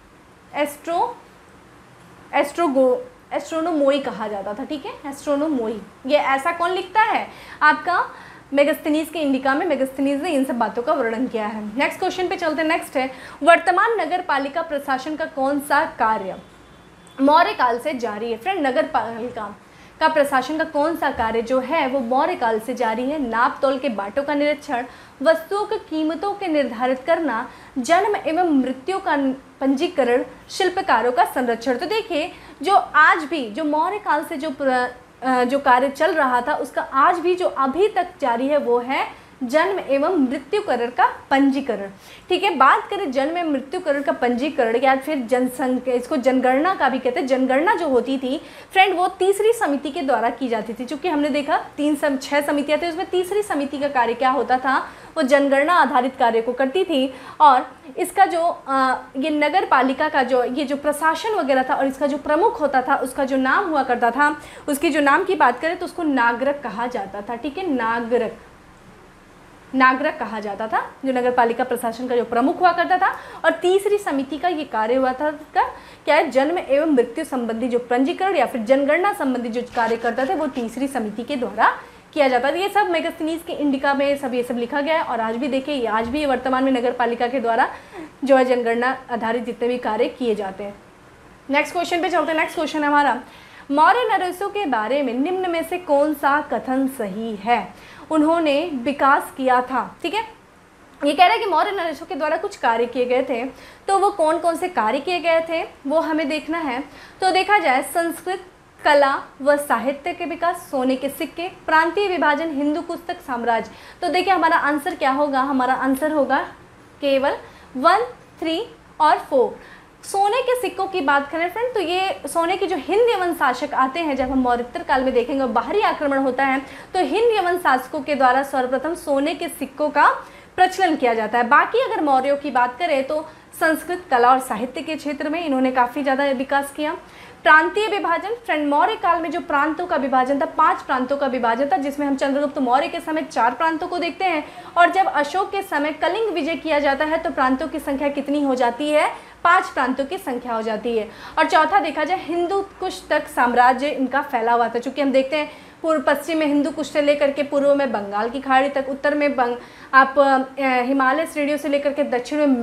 एस्ट्रोनोमोई कहा जाता था। ठीक है, एस्ट्रोनोमोई। ये ऐसा कौन लिखता है? आपका मेगास्थनीज के इंडिका में मेगास्थनीज ने इन सब बातों का वर्णन किया है। नेक्स्ट क्वेश्चन पे चलते हैं। नेक्स्ट है, वर्तमान नगर पालिका प्रशासन का कौन सा कार्य मौर्य काल से जारी है? फ्रेंड, नगर पालिका का प्रशासन का कौन सा कार्य जो है वो मौर्य काल से जारी है? नाप तोल के बांटों का निरीक्षण, वस्तुओं की कीमतों के निर्धारित करना, जन्म एवं मृत्यु का पंजीकरण, शिल्पकारों का संरक्षण। तो देखिए जो आज भी जो मौर्य काल से जो कार्य चल रहा था उसका आज भी जो अभी तक जारी है वो है जन्म एवं मृत्युकरण का पंजीकरण। ठीक है, बात करें जन्म एवं मृत्युकरण का पंजीकरण या फिर जनसंख्या, इसको जनगणना का भी कहते हैं। जनगणना जो होती थी फ्रेंड वो तीसरी समिति के द्वारा की जाती थी। चूंकि हमने देखा 6 समितियां थी, उसमें तीसरी समिति का कार्य क्या होता था? वो जनगणना आधारित कार्य को करती थी और इसका जो ये नगर पालिका का जो ये जो प्रशासन वगैरह था और इसका जो प्रमुख होता था उसका जो नाम हुआ करता था, उसकी जो नाम की बात करें तो उसको नागरक कहा जाता था। ठीक है, नागरक। नागरक कहा जाता था, जो नगर पालिका प्रशासन का जो प्रमुख हुआ करता था। और तीसरी समिति का ये कार्य हुआ था क्या है, जन्म एवं मृत्यु संबंधी जो पंजीकरण या फिर जनगणना संबंधी जो कार्य करता थे वो तीसरी समिति के द्वारा किया जाता था। ये सब मेगास्थनीज के इंडिका में सब ये सब लिखा गया है। और आज भी देखिए, आज भी वर्तमान में नगर पालिका के द्वारा जो है जनगणना आधारित जितने भी कार्य किए जाते हैं। नेक्स्ट क्वेश्चन पे चलते हैं। नेक्स्ट क्वेश्चन है हमारा, मौर्य नरेशों के बारे में निम्न में से कौन सा कथन सही है? उन्होंने विकास किया था। ठीक है, ये कह रहा है कि मौर्य नरेशों के द्वारा कुछ कार्य किए गए थे, तो वो कौन कौन से कार्य किए गए थे वो हमें देखना है। तो देखा जाए, संस्कृत, कला व साहित्य के विकास, सोने के सिक्के, प्रांतीय विभाजन, हिंदू पुस्तक साम्राज्य। तो देखिए हमारा आंसर क्या होगा, हमारा आंसर होगा केवल 1, 3 और 4। सोने के सिक्कों की बात करें फ्रेंड, तो ये सोने के जो हिंद यवन शासक आते हैं, जब हम मौर्योत्तर काल में देखेंगे और बाहरी आक्रमण होता है तो हिंद यवन शासकों के द्वारा सर्वप्रथम सोने के सिक्कों का प्रचलन किया जाता है। बाकी अगर मौर्यों की बात करें तो संस्कृत, कला और साहित्य के क्षेत्र में इन्होंने काफ़ी ज़्यादा विकास किया। प्रांतीय विभाजन, फ्रेंड मौर्य काल में जो प्रांतों का विभाजन था, 5 प्रांतों का विभाजन था, जिसमें हम चंद्रगुप्त मौर्य के समय 4 प्रांतों को देखते हैं। और जब अशोक के समय कलिंग विजय किया जाता है तो प्रांतों की संख्या कितनी हो जाती है, 5 प्रांतों की संख्या हो जाती है। और चौथा देखा जाए, हिंदू कुश तक साम्राज्य इनका फैला हुआ था, चूँकि हम देखते हैं पूर्व पश्चिम में हिंदू कुश से लेकर के पूर्व में बंगाल की खाड़ी तक, उत्तर में आप हिमालय श्रेणियों से लेकर के दक्षिण में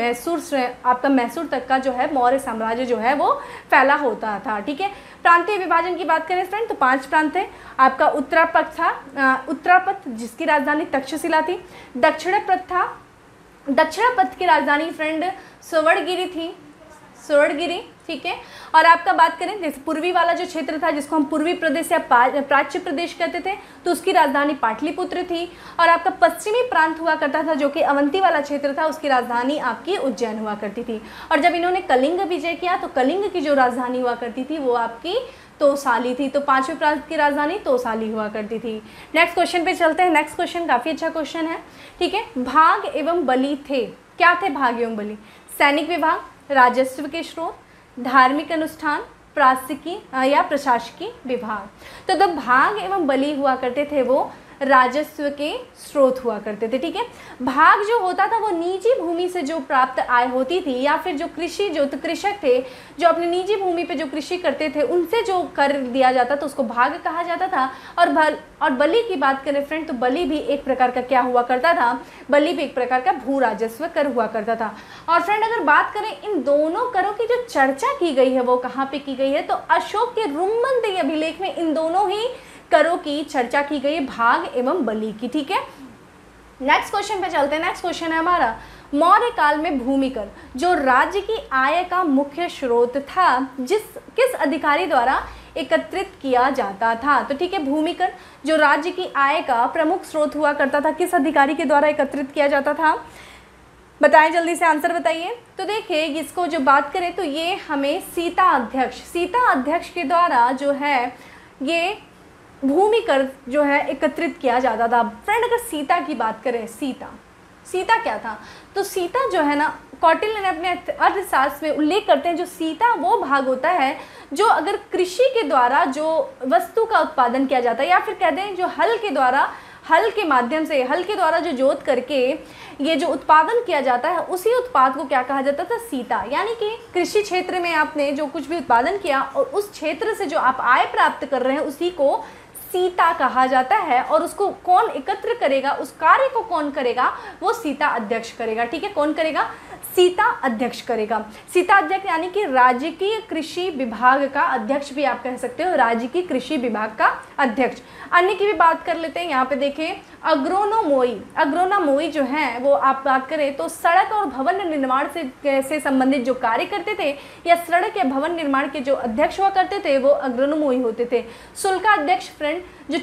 मैसूर तक का जो है मौर्य साम्राज्य जो है वो फैला होता था। ठीक है, प्रांतीय विभाजन की बात करें फ्रेंड तो 5 प्रांत है। आपका उत्तरापथ था, उत्तरापथ जिसकी राजधानी तक्षशिला थी। दक्षिणापथ था, दक्षिणापथ की राजधानी फ्रेंड सुवर्णगिरी थी, सुवर्णगिरी। ठीक है, और आपका बात करें जैसे पूर्वी वाला जो क्षेत्र था जिसको हम पूर्वी प्रदेश या प्राच्य प्रदेश कहते थे, तो उसकी राजधानी पाटलिपुत्र थी। और आपका पश्चिमी प्रांत हुआ करता था जो कि अवंती वाला क्षेत्र था, उसकी राजधानी आपकी उज्जैन हुआ करती थी। और जब इन्होंने कलिंग विजय किया तो कलिंग की जो राजधानी हुआ करती थी वो आपकी तोसाली थी, तो 5वें प्रांत की राजधानी तोसाली हुआ करती थी। नेक्स्ट क्वेश्चन पे चलते हैं। नेक्स्ट क्वेश्चन काफ़ी अच्छा क्वेश्चन है। ठीक है, भाग एवं बलि थे, क्या थे भाग एवं बलि? सैनिक विभाग, राजस्व के स्रोत, धार्मिक अनुष्ठान, प्राशिकी या प्रशासकीय विभाग। तो जब भाग एवं बलि हुआ करते थे वो राजस्व के स्रोत हुआ करते थे। ठीक है, भाग जो होता था वो निजी भूमि से जो प्राप्त आय होती थी या फिर जो कृषक थे जो अपनी निजी भूमि पे जो कृषि करते थे उनसे जो कर दिया जाता था उसको भाग कहा जाता था। और बलि की बात करें फ्रेंड तो बलि भी एक प्रकार का क्या हुआ करता था, बलि भी एक प्रकार का भू राजस्व कर हुआ करता था। और फ्रेंड अगर बात करें इन दोनों करों की जो चर्चा की गई है वो कहाँ पे की गई है, तो अशोक के रुम्मनदेही अभिलेख में इन दोनों ही करों की चर्चा की गई है, भाग एवं बलि की। ठीक है, नेक्स्ट क्वेश्चन पे चलते हैं। नेक्स्ट क्वेश्चन है हमारा, मौर्य काल में भूमि कर जो राज्य की आय का मुख्य स्रोत था किस अधिकारी द्वारा एकत्रित किया जाता था? तो ठीक है, भूमि कर जो राज्य की आय का प्रमुख स्रोत हुआ करता था किस अधिकारी के द्वारा एकत्रित किया जाता था? बताएं जल्दी से, आंसर बताइए। तो देखिए इसको जो बात करें तो ये हमें सीता अध्यक्ष के द्वारा जो है ये भूमि कर जो है एकत्रित किया जाता था। फ्रेंड अगर सीता की बात करें, सीता क्या था? तो सीता जो है ना, कौटिल्य ने अपने अर्थशास्त्र में उल्लेख करते हैं जो सीता वो भाग होता है जो अगर कृषि के द्वारा जो वस्तु का उत्पादन किया जाता है या फिर कहते हैं जो हल के माध्यम से हल के द्वारा जो जोत करके ये जो उत्पादन किया जाता है उसी उत्पाद को क्या कहा जाता था? सीता। यानी कि कृषि क्षेत्र में आपने जो कुछ भी उत्पादन किया और उस क्षेत्र से जो आप आय प्राप्त कर रहे हैं उसी को सीता कहा जाता है। और उसको कौन एकत्र करेगा, उस कार्य को कौन करेगा? वो सीता अध्यक्ष करेगा। ठीक है, कौन करेगा? सीता अध्यक्ष करेगा। सीता अध्यक्ष यानी कि राजकीय कृषि विभाग का अध्यक्ष भी आप कह सकते हो, राजकीय कृषि विभाग का अध्यक्ष। अन्य की भी बात कर लेते हैं। यहाँ पे देखें अग्रोनोमोई जो है वो आप बात करें तो सड़क और भवन निर्माण से संबंधित जो कार्य करते थे या सड़क या भवन निर्माण के जो अध्यक्ष हुआ करते थे वो अग्रोनोमोई होते थे। शुल्का अध्यक्ष फ्रेंड जो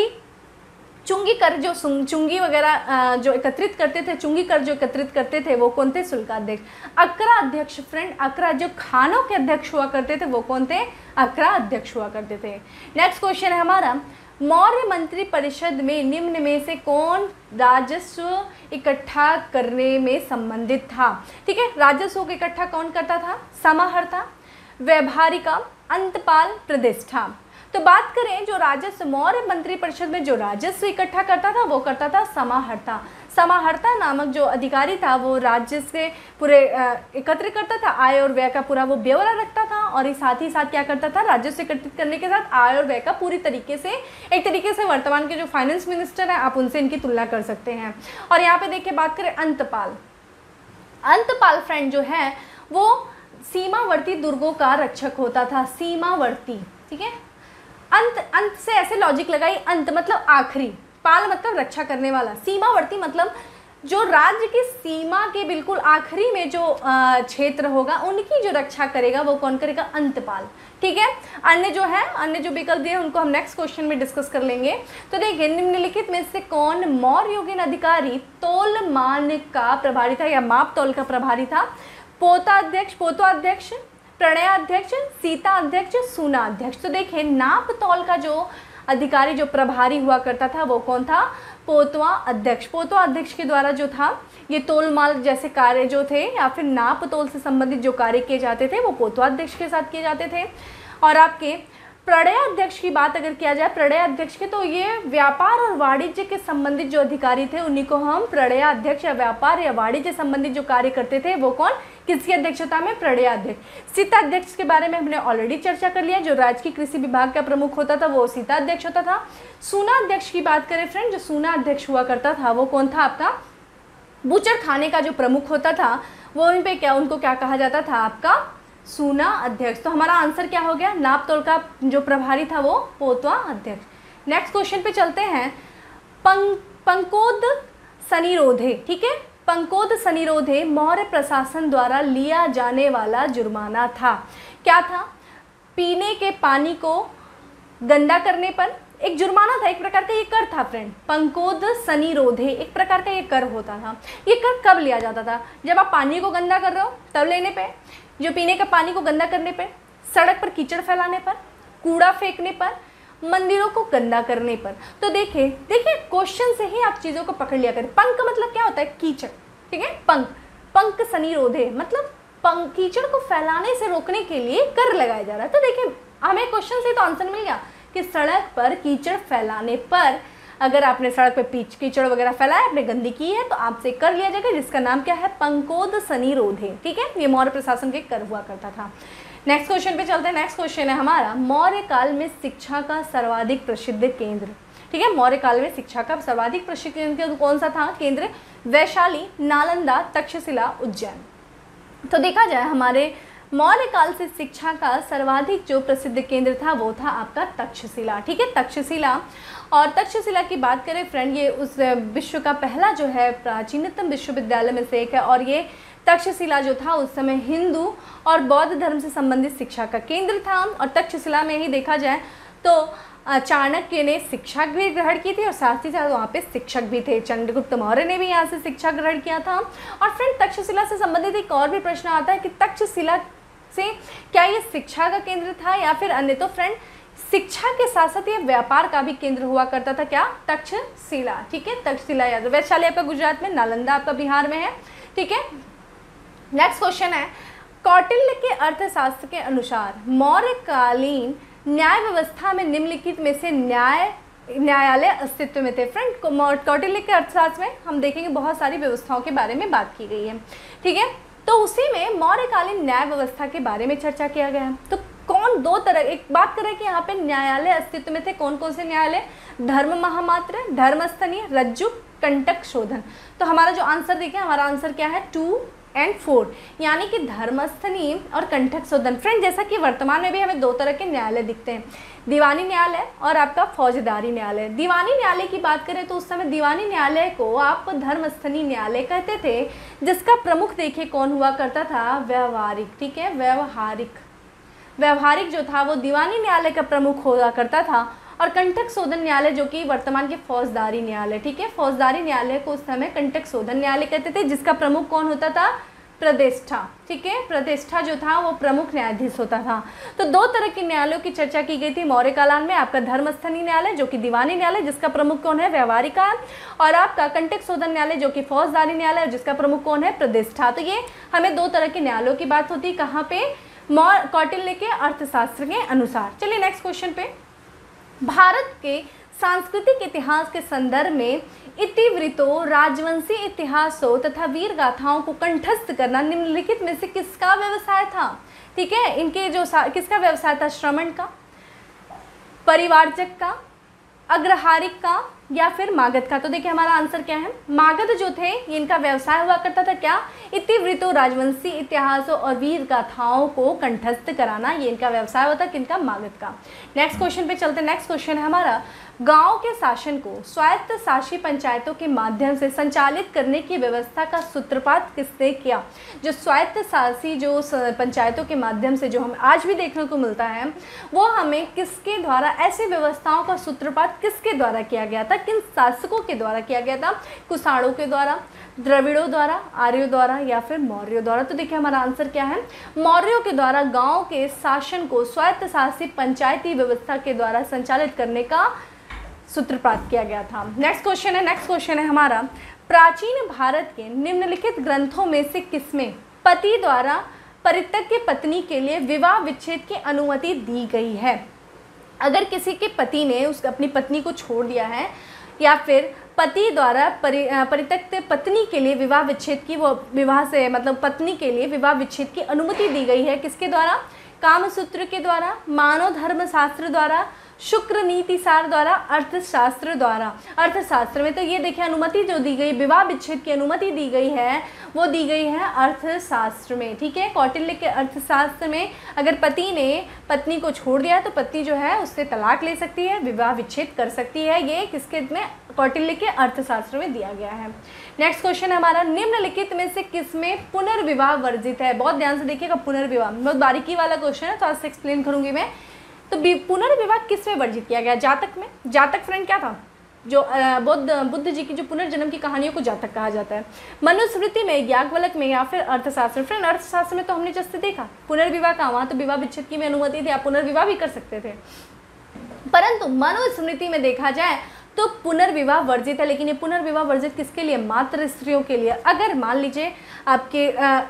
चुंगी कर जो चुंगी वगैरह जो एकत्रित करते थे, चुंगी कर जो एकत्रित करते थे वो कौन थे? शुल्काध्यक्ष। अकरा अध्यक्ष फ्रेंड, अकरा जो खानों के अध्यक्ष हुआ करते थे वो कौन थे? अकरा अध्यक्ष हुआ करते थे। नेक्स्ट क्वेश्चन है हमारा, मौर्य मंत्री परिषद में निम्न में से कौन राजस्व इकट्ठा करने में संबंधित था? ठीक है, राजस्व को इकट्ठा कौन करता था? समाहर्ता, व्यवहारिका, अंतपाल, प्रतिष्ठा। तो बात करें जो राजस्व मौर्य मंत्री परिषद में जो राजस्व इकट्ठा करता था वो करता था समाहर्ता। समाहर्ता नामक जो अधिकारी था वो राज्य से पूरे एकत्र करता था, आय और व्यय का पूरा वो ब्यौरा रखता था, और इस साथ ही साथ क्या करता था, राज्य से एकत्रित करने के साथ आय और व्यय का पूरी तरीके से, एक तरीके से वर्तमान के जो फाइनेंस मिनिस्टर हैं आप उनसे इनकी तुलना कर सकते हैं। और यहाँ पे देखिए बात करें अंतपाल। अंतपाल फ्रेंड जो है वो सीमावर्ती दुर्गों का रक्षक होता था, सीमावर्ती, ठीक है। अंत से ऐसे लॉजिक लगाई, अंत मतलब आखिरी, पाल मतलब रक्षा करने वाला, सीमावर्ती मतलब जो राज्य की सीमा के बिल्कुल आखिरी में जो क्षेत्र होगा उनकी जो रक्षा करेगा वो कौन करेगा, अंतपाल, ठीक है। अन्य जो विकल्प दिए उनको हम नेक्स्ट क्वेश्चन में डिस्कस कर लेंगे। तो देखिए निम्नलिखित में से कौन मौर्ययुगीन अधिकारी तोलमान का प्रभारी था या माप तौल का प्रभारी था, पोतवाध्यक्ष, प्रणयाध्यक्ष, सीता अध्यक्ष, सूना अध्यक्ष। तो देखिए नाप तौल का जो अधिकारी जो प्रभारी हुआ करता था वो कौन था, पोतवा अध्यक्ष। पोतवा अध्यक्ष के द्वारा जो था ये तोलमाल जैसे कार्य जो थे या फिर नाप तोल से संबंधित जो कार्य किए जाते थे वो पोतवा अध्यक्ष के साथ किए जाते थे। और आपके प्रणयाध्यक्ष की बात अगर किया जाए, प्रणयाध्यक्ष के, तो ये व्यापार और वाणिज्य के संबंधित जो अधिकारी थे उन्हीं को हम प्रणयाध्यक्ष, या व्यापार या वाणिज्य संबंधित जो कार्य करते थे वो कौन, किसकी अध्यक्षता में, प्रणयाध्यक्ष। सीता अध्यक्ष के बारे में हमने ऑलरेडी चर्चा कर लिया, जो राज्य की कृषि विभाग का प्रमुख होता था वो सीता अध्यक्ष होता था। सूना अध्यक्ष की बात करें फ्रेंड, जो सूना अध्यक्ष हुआ करता था वो कौन था, आपका बूचर खाने का जो प्रमुख होता था वो इन पे क्या, उनको क्या कहा जाता था, आपका सूना अध्यक्ष। तो हमारा आंसर क्या हो गया, नाप तोल का जो प्रभारी था वो पोतवा अध्यक्ष। नेक्स्ट क्वेश्चन पे चलते हैं, पंकोद सनिरोधे, ठीक है। पंकोद सनिरोधे मौर्य प्रशासन द्वारा लिया जाने वाला जुर्माना था, क्या था, पीने के पानी को गंदा करने पर एक जुर्माना था, एक प्रकार का ये कर था फ्रेंड। पंकोद सनिरोधे एक प्रकार का ये कर होता था। ये कर कब लिया जाता था, जब आप पानी को गंदा कर रहे हो तब लेने पे, जो पीने का पानी को गंदा करने पे, सड़क पर कीचड़ फैलाने पर, कूड़ा फेंकने पर, मंदिरों को गंदा करने पर। तो देखिए क्वेश्चन से ही आप चीज़ों को पकड़ लिया करें। पंक मतलब क्या होता है, कीचड़, ठीक है। पंक सनिरोधे मतलब कीचड़ को फैलाने से रोकने के लिए कर लगाया जा रहा है। तो देखिए हमें क्वेश्चन से तो आंसर मिल गया कि सड़क पर कीचड़ फैलाने पर, अगर आपने सड़क पे कीचड़ वगैरह फैलाया, आपने गंदी की है, तो आपसे कर लिया जाएगा, जिसका नाम क्या है, पंकोद सनिरोधे, ठीक है। ये मौर्य प्रशासन के कर हुआ करता था। नेक्स्ट क्वेश्चन पे चलते हैं। नेक्स्ट क्वेश्चन है हमारा, मौर्य काल में शिक्षा का सर्वाधिक प्रसिद्ध केंद्र, ठीक है। मौर्य काल में शिक्षा का सर्वाधिक प्रसिद्ध केंद्र कौन सा था, केंद्र वैशाली, नालंदा, तक्षशिला, उज्जैन। तो देखा जाए हमारे मौर्य काल से शिक्षा का सर्वाधिक जो प्रसिद्ध केंद्र था वो था आपका तक्षशिला, ठीक है, तक्षशिला। और तक्षशिला की बात करें फ्रेंड, ये उस विश्व का पहला जो है प्राचीनतम विश्वविद्यालय में से एक है, और ये तक्षशिला जो था उस समय हिंदू और बौद्ध धर्म से संबंधित शिक्षा का केंद्र था। और तक्षशिला में ही देखा जाए तो चाणक्य ने शिक्षा भी ग्रहण की थी और साथ ही साथ वहाँ पे शिक्षक भी थे। चंद्रगुप्त मौर्य ने भी यहाँ से शिक्षा ग्रहण किया था। और फ्रेंड तक्षशिला से संबंधित एक और भी प्रश्न आता है कि तक्षशिला से क्या ये शिक्षा का केंद्र था या फिर अन्य। तो फ्रेंड शिक्षा के साथ साथ ये व्यापार का भी केंद्र हुआ करता था, क्या, तक्षशिला, ठीक है। तक्षशिला याद, वैशाली आपका गुजरात में, नालंदा आपका बिहार में है, ठीक है। नेक्स्ट क्वेश्चन है, कौटिल्य के अर्थशास्त्र के अनुसार मौर्यकालीन न्याय व्यवस्था में निम्नलिखित में से न्यायालय अस्तित्व में थे। फ्रेंड कौटिल्य के अर्थशास्त्र में हम देखेंगे बहुत सारी व्यवस्थाओं के बारे में बात की गई है, ठीक है। तो उसी में मौर्यकालीन न्याय व्यवस्था के बारे में चर्चा किया गया है। तो कौन दो तरह, एक बात करें कि यहाँ पे न्यायालय अस्तित्व में थे, कौन कौन से न्यायालय, धर्म महामात्र, धर्मस्थनीय, रज्जु, कंटक शोधन। तो हमारा जो आंसर देखिए, हमारा आंसर क्या है, 2 और 4, यानी कि धर्मस्थनीय और कंटक शोधन। फ्रेंड जैसा कि वर्तमान में भी हमें दो तरह के न्यायालय दिखते हैं, दीवानी न्यायालय और आपका फौजदारी न्यायालय। दीवानी न्यायालय की बात करें तो उस समय दीवानी न्यायालय को आप धर्मस्थनीय न्यायालय कहते थे, जिसका प्रमुख देखिए कौन हुआ करता था, व्यवहारिक, ठीक है, व्यवहारिक जो था वो दीवानी न्यायालय का प्रमुख हुआ करता था। और कंटक शोधन न्यायालय जो कि वर्तमान के फौजदारी न्यायालय, ठीक है, फौजदारी न्यायालय को उस समय कंटक शोधन न्यायालय कहते थे, जिसका प्रमुख कौन होता था, प्रतिष्ठा, ठीक है, प्रतिष्ठा जो था वो प्रमुख न्यायाधीश होता था। तो दो तरह के न्यायालयों की चर्चा की गई थी मौर्य काल में, आपका धर्मस्थनीय न्यायालय जो कि दीवानी न्यायालय जिसका प्रमुख कौन है, व्यवहारिका, और आपका कंटक शोधन न्यायालय जो कि फौजदारी न्यायालय जिसका प्रमुख कौन है, प्रतिष्ठा। तो ये हमें दो तरह के न्यायालयों की बात होती है, कहाँ पे, कौटिल्य के अर्थशास्त्र के अनुसार। चलिए नेक्स्ट क्वेश्चन पे, भारत के सांस्कृतिक इतिहास के संदर्भ में इतिवृत्तों, राजवंशी इतिहासों तथा वीर गाथाओं को कंठस्थ करना निम्नलिखित में से किसका व्यवसाय था? ठीक है, इनके जो किसका व्यवसाय था? श्रमण का, परिवारजक का, अग्रहारिक का या फिर मागध का? तो देखिए हमारा आंसर क्या है, मागध जो थे इनका व्यवसाय हुआ करता था क्या? इतिवृत्तों, राजवंशी इतिहासों और वीर गाथाओं को कंठस्थ कराना, ये इनका व्यवसाय होता, किनका? मागध का। नेक्स्ट क्वेश्चन पे चलते हैं। नेक्स्ट क्वेश्चन है हमारा, गांव के शासन को स्वायत्त शासी पंचायतों के माध्यम से संचालित करने की व्यवस्था का सूत्रपात किसने किया? जो स्वायत्त शासी जो पंचायतों के माध्यम से जो हमें आज भी देखने को मिलता है, वो हमें किसके द्वारा, ऐसी व्यवस्थाओं का सूत्रपात किसके द्वारा किया गया था? किन शासकों के द्वारा किया गया था? कुषाणों के द्वारा, द्रविड़ों द्वारा, आर्यों द्वारा या फिर मौर्यों द्वारा? तो देखिए हमारा आंसर क्या है, मौर्यों के द्वारा गांव के शासन को स्वायत्त शासी पंचायती व्यवस्था के द्वारा संचालित करने का सूत्रपात किया गया था। नेक्स्ट क्वेश्चन है हमारा, प्राचीन भारत के निम्नलिखित ग्रंथों में से किसमें पति द्वारा परित्यक्त पत्नी के लिए विवाह विच्छेद की अनुमति दी गई है? अगर किसी के पति ने अपनी पत्नी को छोड़ दिया है या फिर पति द्वारा परित्यक्त पत्नी के लिए विवाह विच्छेद की, वो विवाह से मतलब पत्नी के लिए विवाह विच्छेद की अनुमति दी गई है, किसके द्वारा? कामसूत्र के द्वारा, मानव धर्म शास्त्र द्वारा, शुक्र नीति सार द्वारा, अर्थशास्त्र द्वारा। अर्थशास्त्र में तो ये देखिए अनुमति जो दी गई, विवाह विच्छेद की अनुमति दी गई है, वो दी गई है अर्थशास्त्र में। ठीक है, कौटिल्य के अर्थशास्त्र में अगर पति ने पत्नी को छोड़ दिया तो पत्नी जो है उससे तलाक ले सकती है, विवाह विच्छेद कर सकती है। ये किसके में? कौटिल्य के अर्थशास्त्र में दिया गया है। नेक्स्ट क्वेश्चन है हमारा, निम्नलिखित में से किसमें पुनर्विवाह वर्जित है? बहुत ध्यान से देखिएगा, पुनर्विवाह बहुत बारीकी वाला क्वेश्चन है, तो आज से एक्सप्लेन करूंगी मैं। तो पुनर्विवाह किसमें वर्जित किया गया? जातक में। जातक फ्रेंड क्या था? जो बुद्ध जी की जो पुनर्जन्म की कहानियों को जातक कहा जाता है। मनुस्मृति में, याज्ञवल्क्य में या फिर अर्थशास्त्र? फ्रेंड अर्थशास्त्र में तो हमने जैसे देखा पुनर्विवाह का, वहाँ तो विवाह विच्छेद की में अनुमति थी, आप पुनर्विवाह भी कर सकते थे, परंतु मनुस्मृति में देखा जाए तो पुनर्विवाह वर्जित है। लेकिन ये पुनर्विवाह वर्जित किसके लिए? मात्र स्त्रियों के लिए। अगर मान लीजिए आपके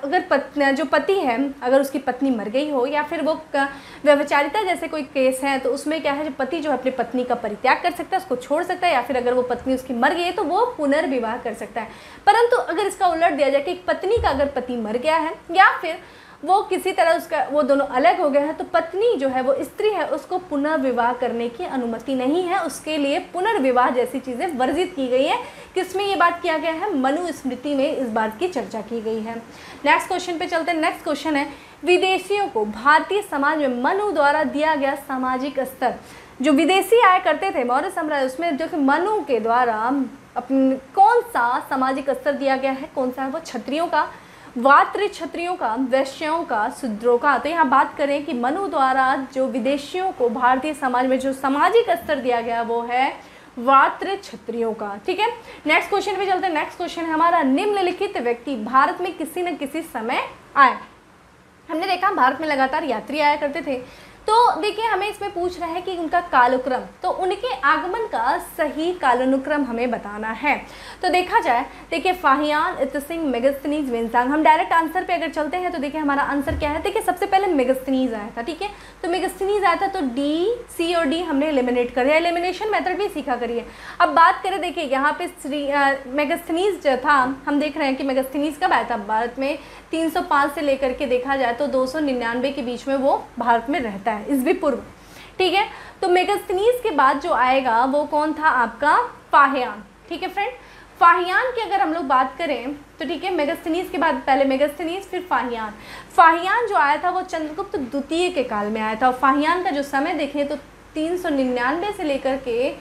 अगर जो पति है, अगर उसकी पत्नी मर गई हो या फिर वो व्यभिचारिता जैसे कोई केस है, तो उसमें क्या है, जो पति जो अपनी पत्नी का परित्याग कर सकता है, उसको छोड़ सकता है, या फिर अगर वो पत्नी उसकी मर गई है तो वो पुनर्विवाह कर सकता है। परंतु अगर इसका उलट दिया जाए कि एक पत्नी का अगर पति मर गया है या फिर वो किसी तरह उसका वो दोनों अलग हो गए हैं, तो पत्नी जो है वो स्त्री है, उसको पुनर्विवाह करने की अनुमति नहीं है, उसके लिए पुनर्विवाह जैसी चीज़ें वर्जित की गई है। किसमें ये बात किया गया है? मनुस्मृति में इस बात की चर्चा की गई है। नेक्स्ट क्वेश्चन पे चलते हैं। नेक्स्ट क्वेश्चन है, विदेशियों को भारतीय समाज में मनु द्वारा दिया गया सामाजिक स्तर। जो विदेशी आया करते थे मौर्य साम्राज्य, उसमें जो कि मनु के द्वारा अपने कौन सा सामाजिक स्तर दिया गया है? कौन सा है वो? क्षत्रियों का, वात्र क्षत्रियों का, वैश्यों का, शूद्रों का। तो यहाँ बात करें कि मनु द्वारा जो विदेशियों को भारतीय समाज में जो सामाजिक स्तर दिया गया वो है वात्र क्षत्रियों का। ठीक है, नेक्स्ट क्वेश्चन पे चलते हैं। नेक्स्ट क्वेश्चन है हमारा, निम्नलिखित व्यक्ति भारत में किसी न किसी समय आए। हमने देखा भारत में लगातार यात्री आया करते थे, तो देखिए हमें इसमें पूछ रहा है कि उनका कालानुक्रम, तो उनके आगमन का सही कालानुक्रम हमें बताना है। तो देखा जाए, देखिए फाहियान, इत्सिंग, मेगास्थनीज, वेन्सांग। हम डायरेक्ट आंसर पे अगर चलते हैं तो देखिए हमारा आंसर क्या है। देखिए सबसे पहले मेगास्थनीज आया था। ठीक है, तो मेगास्थनीज आया था, तो डी, सी और डी हमने एलिमिनेट कर दिया। एलिमिनेशन मेथड भी सीखा करिए। अब बात करें, देखिए यहाँ पे मेगास्थनीज जो था, हम देख रहे हैं कि मेगास्थनीज कब आया था भारत में? 305 से लेकर के देखा जाए तो 299 के बीच में वो भारत में रहता है, ईसवी पूर्व। ठीक है, तो मेगास्थनीज के बाद जो आएगा वो कौन था? आपका फाहियान। ठीक है फ्रेंड, फाहियान की अगर हम लोग बात करें तो ठीक है, मेगास्थनीज के बाद पहले मेगास्थनीज फिर फाहियान। फाहियान जो आया था वो चंद्रगुप्त द्वितीय के काल में आया था, और फाहियान का जो समय देखें तो 399 से लेकर के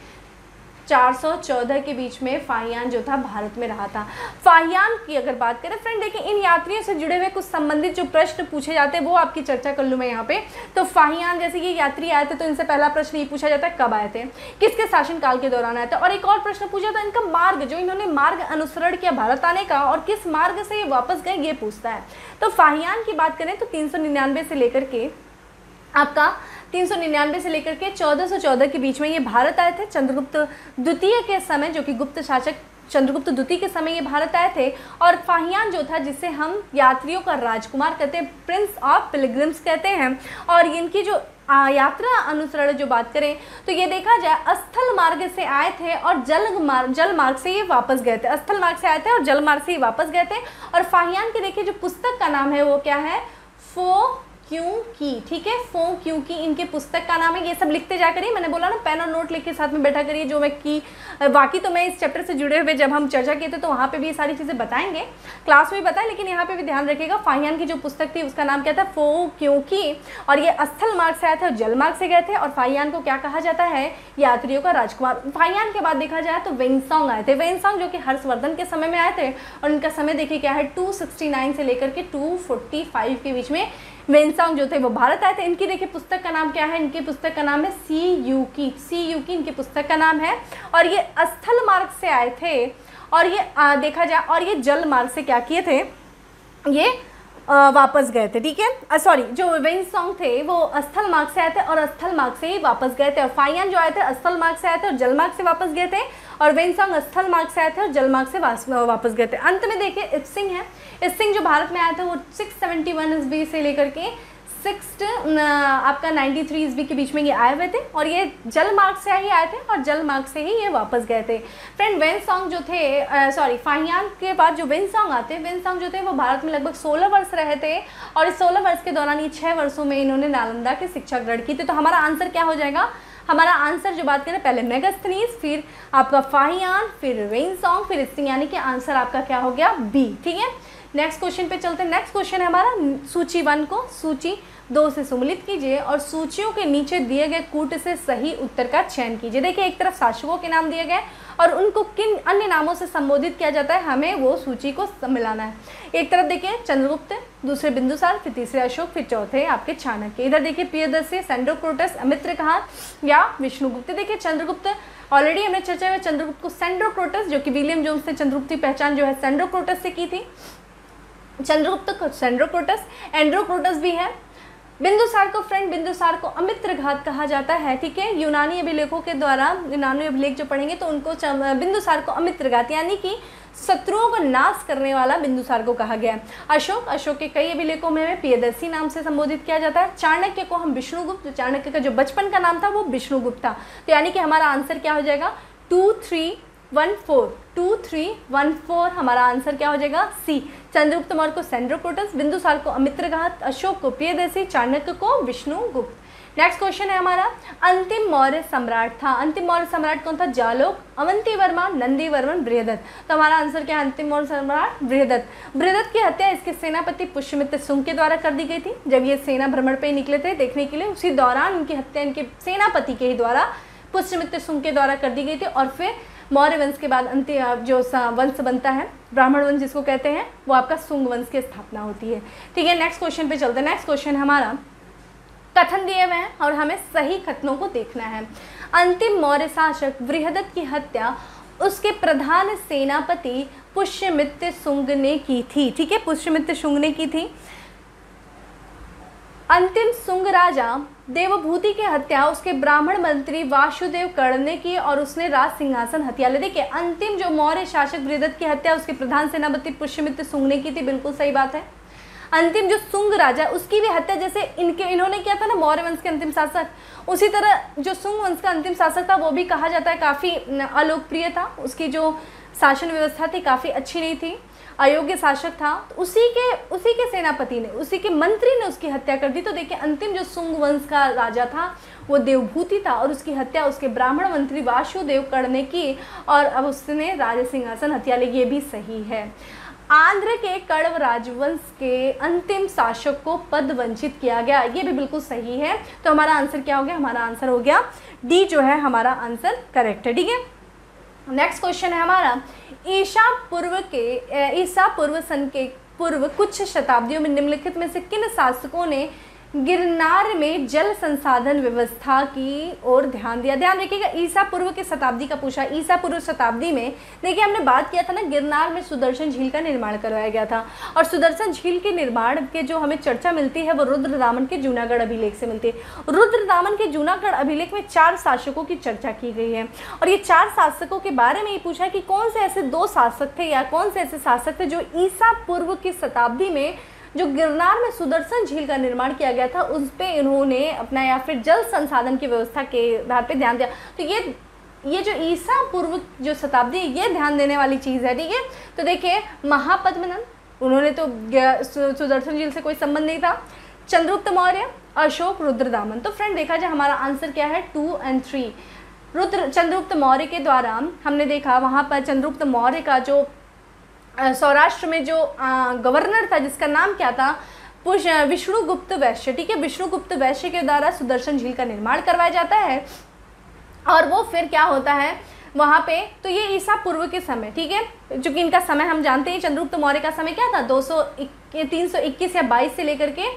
414 के बीच में फाहियान जो था भारत में रहा था। फाहियान की अगर बात करें फ्रेंड, देखिए इन यात्रियों से जुड़े हुए कुछ संबंधित जो प्रश्न पूछे जाते हैं वो आपकी चर्चा कर लूँ मैं यहाँ पे। तो फाहियान जैसे ये यात्री आए थे, तो इनसे पहला प्रश्न ये पूछा जाता है कब आए थे, किसके शासनकाल के दौरान आए थे, और एक और प्रश्न पूछा था इनका मार्ग, जो इन्होंने मार्ग अनुसरण किया भारत आने का, और किस मार्ग से ये वापस गए ये पूछता है। तो फाहियान की बात करें तो 399 से लेकर के आपका 399 से लेकर के 1414 के बीच में ये भारत आए थे। चंद्रगुप्त द्वितीय के समय, जो कि गुप्त शासक चंद्रगुप्त द्वितीय के समय ये भारत आए थे। और फाहियान जो था, जिसे हम यात्रियों का राजकुमार कहते हैं, प्रिंस ऑफ पिलग्रिम्स कहते हैं, और इनकी जो यात्रा अनुसरण जो बात करें तो ये देखा जाए स्थल मार्ग से आए थे और जल मार्ग से ये वापस गए थे। स्थल मार्ग से आए थे और जल मार्ग से ये वापस गए थे। और फाहियान की देखिए जो पुस्तक का नाम है वो क्या है, फो क्यों की, ठीक है, फो क्यों की इनके पुस्तक का नाम है। ये सब लिखते जा करिए, मैंने बोला ना पेन और नोट लेके साथ में बैठा करिए जो मैं की। बाकी तो मैं इस चैप्टर से जुड़े हुए जब हम चर्चा किए थे तो वहाँ पे भी ये सारी चीज़ें बताएंगे, क्लास में भी बताएं, लेकिन यहाँ पे भी ध्यान रखिएगा। फाहियान की जो पुस्तक थी उसका नाम क्या था, फो क्यों की। और ये स्थल मार्ग से आए थे और जल मार्ग से गए थे। और फाहियान को क्या कहा जाता है, यात्रियों का राजकुमार। फाहियान के बाद देखा जाए तो वेनसोंग आए थे। वेनसोंग जो कि हर्षवर्धन के समय में आए थे और इनका समय देखिए क्या है 269 से लेकर के 245 के बीच में वेनसोंग जो थे वो भारत आए थे। इनकी देखिए पुस्तक का नाम क्या है, इनकी पुस्तक का नाम है सी यू की इनकी पुस्तक का नाम है। और ये स्थल मार्ग से आए थे और ये देखा जाए और ये जल मार्ग से क्या किए थे, ये वापस गए थे, ठीक है। सॉरी, जो वेनसोंग थे वो स्थल मार्ग से आए थे और स्थल मार्ग से ही वापस गए थे। और फाहियान जो आए थे स्थल मार्ग से आए थे और जल मार्ग से वापस गए थे। और वेनसोंग स्थल मार्ग से आए थे और जल मार्ग से वापस गए थे। अंत में देखिए इब्सिंग है। इब्सिंग जो भारत में आया था वो 671 ईस्वी से लेकर के 93 ईस्वी के बीच में ये आए हुए थे। और ये जल मार्ग से ही आए थे और जल मार्ग से ही ये वापस गए थे। फ्रेंड वेनसोंग जो थे फाहियान के बाद जो वेनसोंग आते, वेनसोंग जो थे वो भारत में लगभग 16 वर्ष रहे थे। और इस 16 वर्ष के दौरान ये 6 वर्षों में इन्होंने नालंदा की शिक्षा ग्रहण की थी। तो हमारा आंसर क्या हो जाएगा, हमारा आंसर जो बात करें पहले मेगास्थनीज, फिर आपका फाहियान, फिर वेनसोंग, फिर इब्सिंग, यानी कि आंसर आपका क्या हो गया, बी, ठीक है। नेक्स्ट क्वेश्चन पे चलते हैं। नेक्स्ट क्वेश्चन है हमारा सूची 1 को सूची 2 से सम्मिलित कीजिए और सूचियों के नीचे दिए गए कूट से सही उत्तर का चयन कीजिए। देखिए एक तरफ शासकों के नाम दिए गए और उनको किन अन्य नामों से संबोधित किया जाता है, हमें वो सूची को मिलाना है। एक तरफ देखिए चंद्रगुप्त, दूसरे बिंदुसार, फिर तीसरे अशोक, फिर चौथे आपके चाणक्य। इधर देखिए प्रियदर्शी, सेंड्रोक्रोटस, अमित्रघात या विष्णुगुप्त। देखिए चंद्रगुप्त ऑलरेडी हमने चर्चा में चंद्रगुप्त को सेंड्रोक्रोटस, जो कि विलियम जोन्स ने चंद्रगुप्त की पहचान जो है सेंड्रोक्रोटस से की थी, चंद्रगुप्त को सेंड्रोक्रोटस, एंड्रोक्रोटस भी है। बिंदुसार को फ्रेंड, बिंदुसार को अमित्रघात कहा जाता है, ठीक है। यूनानी अभिलेखों के द्वारा, यूनानी अभिलेख जो पढ़ेंगे तो उनको बिंदुसार को अमित्रघात यानी कि शत्रुओं को नाश करने वाला बिंदुसार को कहा गया है। अशोक के कई अभिलेखों में प्रियदर्शी नाम से संबोधित किया जाता है। चाणक्य को हम विष्णुगुप्त, चाणक्य का जो बचपन का नाम था वो विष्णुगुप्त था। तो यानी कि हमारा आंसर क्या हो जाएगा 2314 हमारा आंसर क्या हो जाएगा, सी। चंद्रगुप्त मौर्य को सेंड्रोक्रोटस, बिंदुसार को अमित्रघात, अशोक को प्रियदर्शी, चाणक्य को विष्णुगुप्त। नेक्स्ट क्वेश्चन है हमारा अंतिम मौर्य सम्राट था। अंतिम मौर्य सम्राट कौन था, जालोक, अवंतीवर्मा, नंदीवर्मन, बृहदत्त। तो हमारा आंसर क्या है, अंतिम मौर्य सम्राट बृहदत्त। बृहदत्त की हत्या इसके सेनापति पुष्यमित्र शुंग के द्वारा कर दी गई थी। जब ये सेना भ्रमण पे निकले थे देखने के लिए, उसी दौरान उनकी हत्या इनके सेनापति के ही द्वारा, पुष्यमित्र शुंग के द्वारा कर दी गई थी। और फिर मौर्य वंश के बाद अंतिम जो वंश बनता है, ब्राह्मण वंश जिसको कहते हैं, वो आपका शुंग वंश की स्थापना होती है, ठीक है। नेक्स्ट क्वेश्चन पे चलते हैं। नेक्स्ट क्वेश्चन हमारा कथन दिए हुए हैं और हमें सही कथनों को देखना है। अंतिम मौर्य शासक बृहदत्त की हत्या उसके प्रधान सेनापति पुष्यमित्र शुंग ने की थी, ठीक है, पुष्यमित्र शुंग ने की थी। अंतिम शुंग राजा देवभूति की हत्या उसके ब्राह्मण मंत्री वासुदेव कर्ण ने की और उसने राज सिंहासन हत्या ले। देखिए अंतिम जो मौर्य शासक बृहदत्त की हत्या उसके प्रधान सेनापति पुष्यमित्र शुंग ने की थी, बिल्कुल सही बात है। अंतिम जो शुंग राजा उसकी भी हत्या जैसे इन्होंने किया था ना मौर्य वंश के अंतिम शासक, उसी तरह जो शुंग वंश का अंतिम शासक था वो भी कहा जाता है काफ़ी अलोकप्रिय था। उसकी जो शासन व्यवस्था थी काफ़ी अच्छी नहीं थी, अयोग्य शासक था। तो उसी के सेनापति ने, उसी के मंत्री ने उसकी हत्या कर दी। तो देखिए अंतिम जो शुंग वंश का राजा था वो देवभूति था और उसकी हत्या उसके ब्राह्मण मंत्री वासुदेव कर्ण ने की और अब उसने राज सिंहासन हत्या ली, ये भी सही है। आंध्र के कण्व राजवंश के अंतिम शासक को पद वंचित किया गया, ये भी बिल्कुल सही है। तो हमारा आंसर क्या हो गया, हमारा आंसर हो गया डी, जो है हमारा आंसर करेक्ट है, ठीक है। नेक्स्ट क्वेश्चन है हमारा ईसा पूर्व सन के पूर्व कुछ शताब्दियों में निम्नलिखित में से किन शासकों ने गिरनार में जल संसाधन व्यवस्था की ओर ध्यान दिया। ध्यान रखिएगा ईसा पूर्व की शताब्दी का पूछा। ईसा पूर्व शताब्दी में देखिए हमने बात किया था ना, गिरनार में सुदर्शन झील का निर्माण करवाया गया था और सुदर्शन झील के निर्माण के जो हमें चर्चा मिलती है वो रुद्रदामन के जूनागढ़ अभिलेख से मिलती है। रुद्रदामन के जूनागढ़ अभिलेख में 4 शासकों की चर्चा की गई है और ये 4 शासकों के बारे में ये पूछा कि कौन से ऐसे 2 शासक थे या कौन से ऐसे शासक थे जो ईसा पूर्व की शताब्दी में जो गिरनार में सुदर्शन झील का निर्माण किया गया था उस पर इन्होंने अपना या फिर जल संसाधन की व्यवस्था के आधार पर ध्यान दिया। तो ये जो ईसा पूर्व जो शताब्दी ये ध्यान देने वाली चीज़ है, ठीक है। तो देखिए महापद्मनंद, उन्होंने तो सुदर्शन झील से कोई संबंध नहीं था। चंद्रगुप्त मौर्य, अशोक, रुद्रदामन। तो फ्रेंड देखा जाए हमारा आंसर क्या है 2 और 3। चंद्रगुप्त मौर्य के द्वारा हमने देखा वहाँ पर चंद्रगुप्त मौर्य का जो सौराष्ट्र में जो गवर्नर था जिसका नाम क्या था, विष्णुगुप्त वैश्य, ठीक है। विष्णुगुप्त वैश्य के द्वारा सुदर्शन झील का निर्माण करवाया जाता है और वो फिर क्या होता है वहाँ पे, तो ये ईसा पूर्व के समय, ठीक है। चूँकि इनका समय हम जानते हैं, चंद्रगुप्त मौर्य का समय क्या था 321 या 22 से लेकर के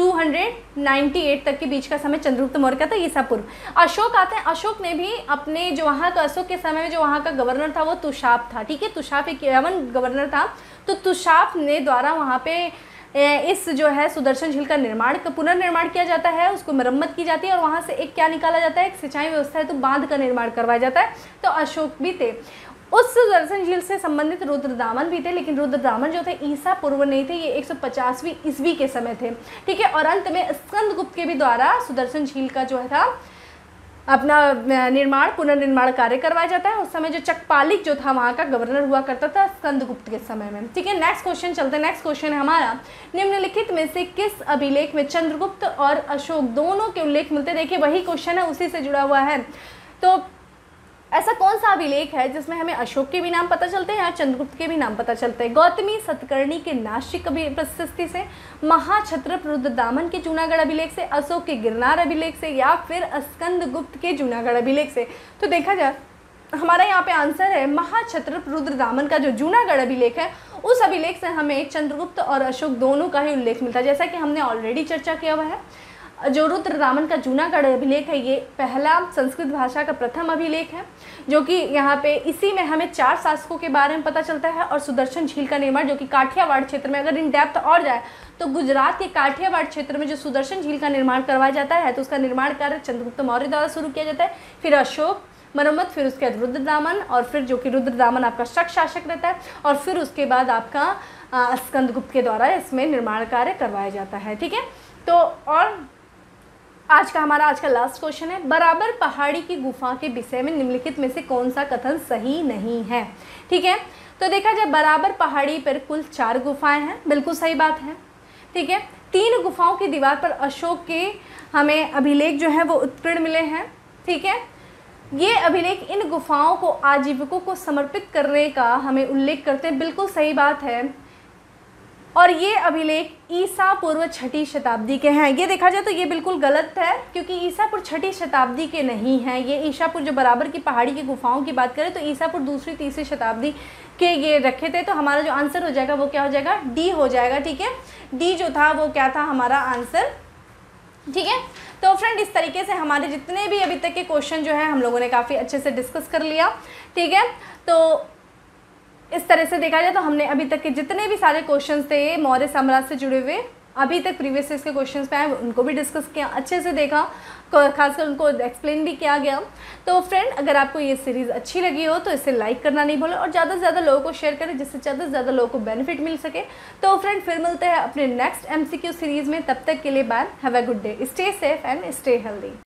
298 तक के बीच का समय चंद्रगुप्त मौर्य का था, ईसा पूर्व। अशोक आते हैं, अशोक ने भी अपने जो वहाँ का अशोक के समय में जो वहाँ का गवर्नर था वो तुषाप था, ठीक है। तुषाप एक यवन गवर्नर था। तो तुषाप ने द्वारा वहाँ पे इस जो है सुदर्शन झील का पुनर्निर्माण किया जाता है, उसको मरम्मत की जाती है और वहाँ से एक क्या निकाला जाता है, एक सिंचाई व्यवस्था है तो बांध का निर्माण करवाया जाता है। तो अशोक भी थे। उस सुदर्शन झील से संबंधित रुद्रदामन भी थे, लेकिन रुद्रदामन जो थे ईसा पूर्व नहीं थे, ये 150वीं ईस्वी के समय थे, ठीक है। और अंत में स्कंदगुप्त के भी द्वारा सुदर्शन झील का जो था अपना पुनर्निर्माण कार्य करवाया जाता है। उस समय जो चकपालिक जो था वहाँ का गवर्नर हुआ करता था स्कंदगुप्त के समय में, ठीक है। नेक्स्ट क्वेश्चन चलते हैं। नेक्स्ट क्वेश्चन है हमारा, निम्नलिखित में से किस अभिलेख में चंद्रगुप्त और अशोक दोनों के उल्लेख मिलते हैं। देखिए वही क्वेश्चन है, उसी से जुड़ा हुआ है। तो ऐसा कौन सा अभिलेख है जिसमें हमें अशोक के भी नाम पता चलते हैं या चंद्रगुप्त के भी नाम पता चलते हैं। गौतमी सतकर्णी के नासिक प्रशस्ति से, महाक्षत्रप रुद्रदामन के जूनागढ़ अभिलेख से, अशोक के गिरनार अभिलेख से या फिर स्कंदगुप्त के जूनागढ़ अभिलेख से। तो देखा जाए हमारा यहाँ पे आंसर है महाक्षत्रप रुद्रदामन का जो जूनागढ़ अभिलेख है उस अभिलेख से हमें चंद्रगुप्त और अशोक दोनों का ही उल्लेख मिलता है। जैसा कि हमने ऑलरेडी चर्चा किया हुआ है, जो रुद्रदामन का जूनागढ़ अभिलेख है ये पहला संस्कृत भाषा का प्रथम अभिलेख है, जो कि यहाँ पे इसी में हमें 4 शासकों के बारे में पता चलता है। और सुदर्शन झील का निर्माण जो कि काठियावाड़ क्षेत्र में, अगर इन डेप्थ और जाए तो गुजरात के काठियावाड़ क्षेत्र में जो सुदर्शन झील का निर्माण करवाया जाता है तो उसका निर्माण कार्य चंद्रगुप्त मौर्य द्वारा शुरू किया जाता है, फिर अशोक मरम्मत, फिर उसके बाद रुद्रदामन, और फिर जो कि रुद्रदामन आपका शक शासक रहता है, और फिर उसके बाद आपका स्कंदगुप्त के द्वारा इसमें निर्माण कार्य करवाया जाता है, ठीक है। तो और आज का लास्ट क्वेश्चन है, बराबर पहाड़ी की गुफा के विषय में निम्नलिखित में से कौन सा कथन सही नहीं है, ठीक है। तो देखा जाए बराबर पहाड़ी पर कुल 4 गुफाएं हैं, बिल्कुल सही बात है, ठीक है। 3 गुफाओं की दीवार पर अशोक के हमें अभिलेख जो है वो उत्कीर्ण मिले हैं, ठीक है। ये अभिलेख इन गुफाओं को आजीविकों को समर्पित करने का हमें उल्लेख करते हैं, बिल्कुल सही बात है। और ये अभिलेख ईसा पूर्व 6ठी शताब्दी के हैं। ये देखा जाए तो ये बिल्कुल गलत है, क्योंकि ईसापुर 6ठी शताब्दी के नहीं हैं। ये ईसापुर जो बराबर की पहाड़ी की गुफाओं की बात करें तो ईसापुर 2री 3री शताब्दी के ये रखे थे। तो हमारा जो आंसर हो जाएगा वो क्या हो जाएगा, डी हो जाएगा, ठीक है। डी जो था वो क्या था हमारा आंसर, ठीक है। तो फ्रेंड इस तरीके से हमारे जितने भी अभी तक के क्वेश्चन जो है हम लोगों ने काफ़ी अच्छे से डिस्कस कर लिया, ठीक है। तो इस तरह से देखा जाए तो हमने अभी तक के जितने भी सारे क्वेश्चंस थे मौर्य साम्राज्य से जुड़े हुए अभी तक प्रीवियस ईयर्स के क्वेश्चंस पे आए उनको भी डिस्कस किया, अच्छे से देखा, खासकर उनको एक्सप्लेन भी किया गया। तो फ्रेंड अगर आपको ये सीरीज़ अच्छी लगी हो तो इसे लाइक करना नहीं भूलें और ज़्यादा से ज़्यादा लोगों को शेयर करें, जिससे ज़्यादा से ज़्यादा लोगों को बेनिफिट मिल सके। तो फ्रेंड फिर मिलते हैं अपने नेक्स्ट MCQ सीरीज़ में, तब तक के लिए bye, have a good day, stay safe and stay healthy.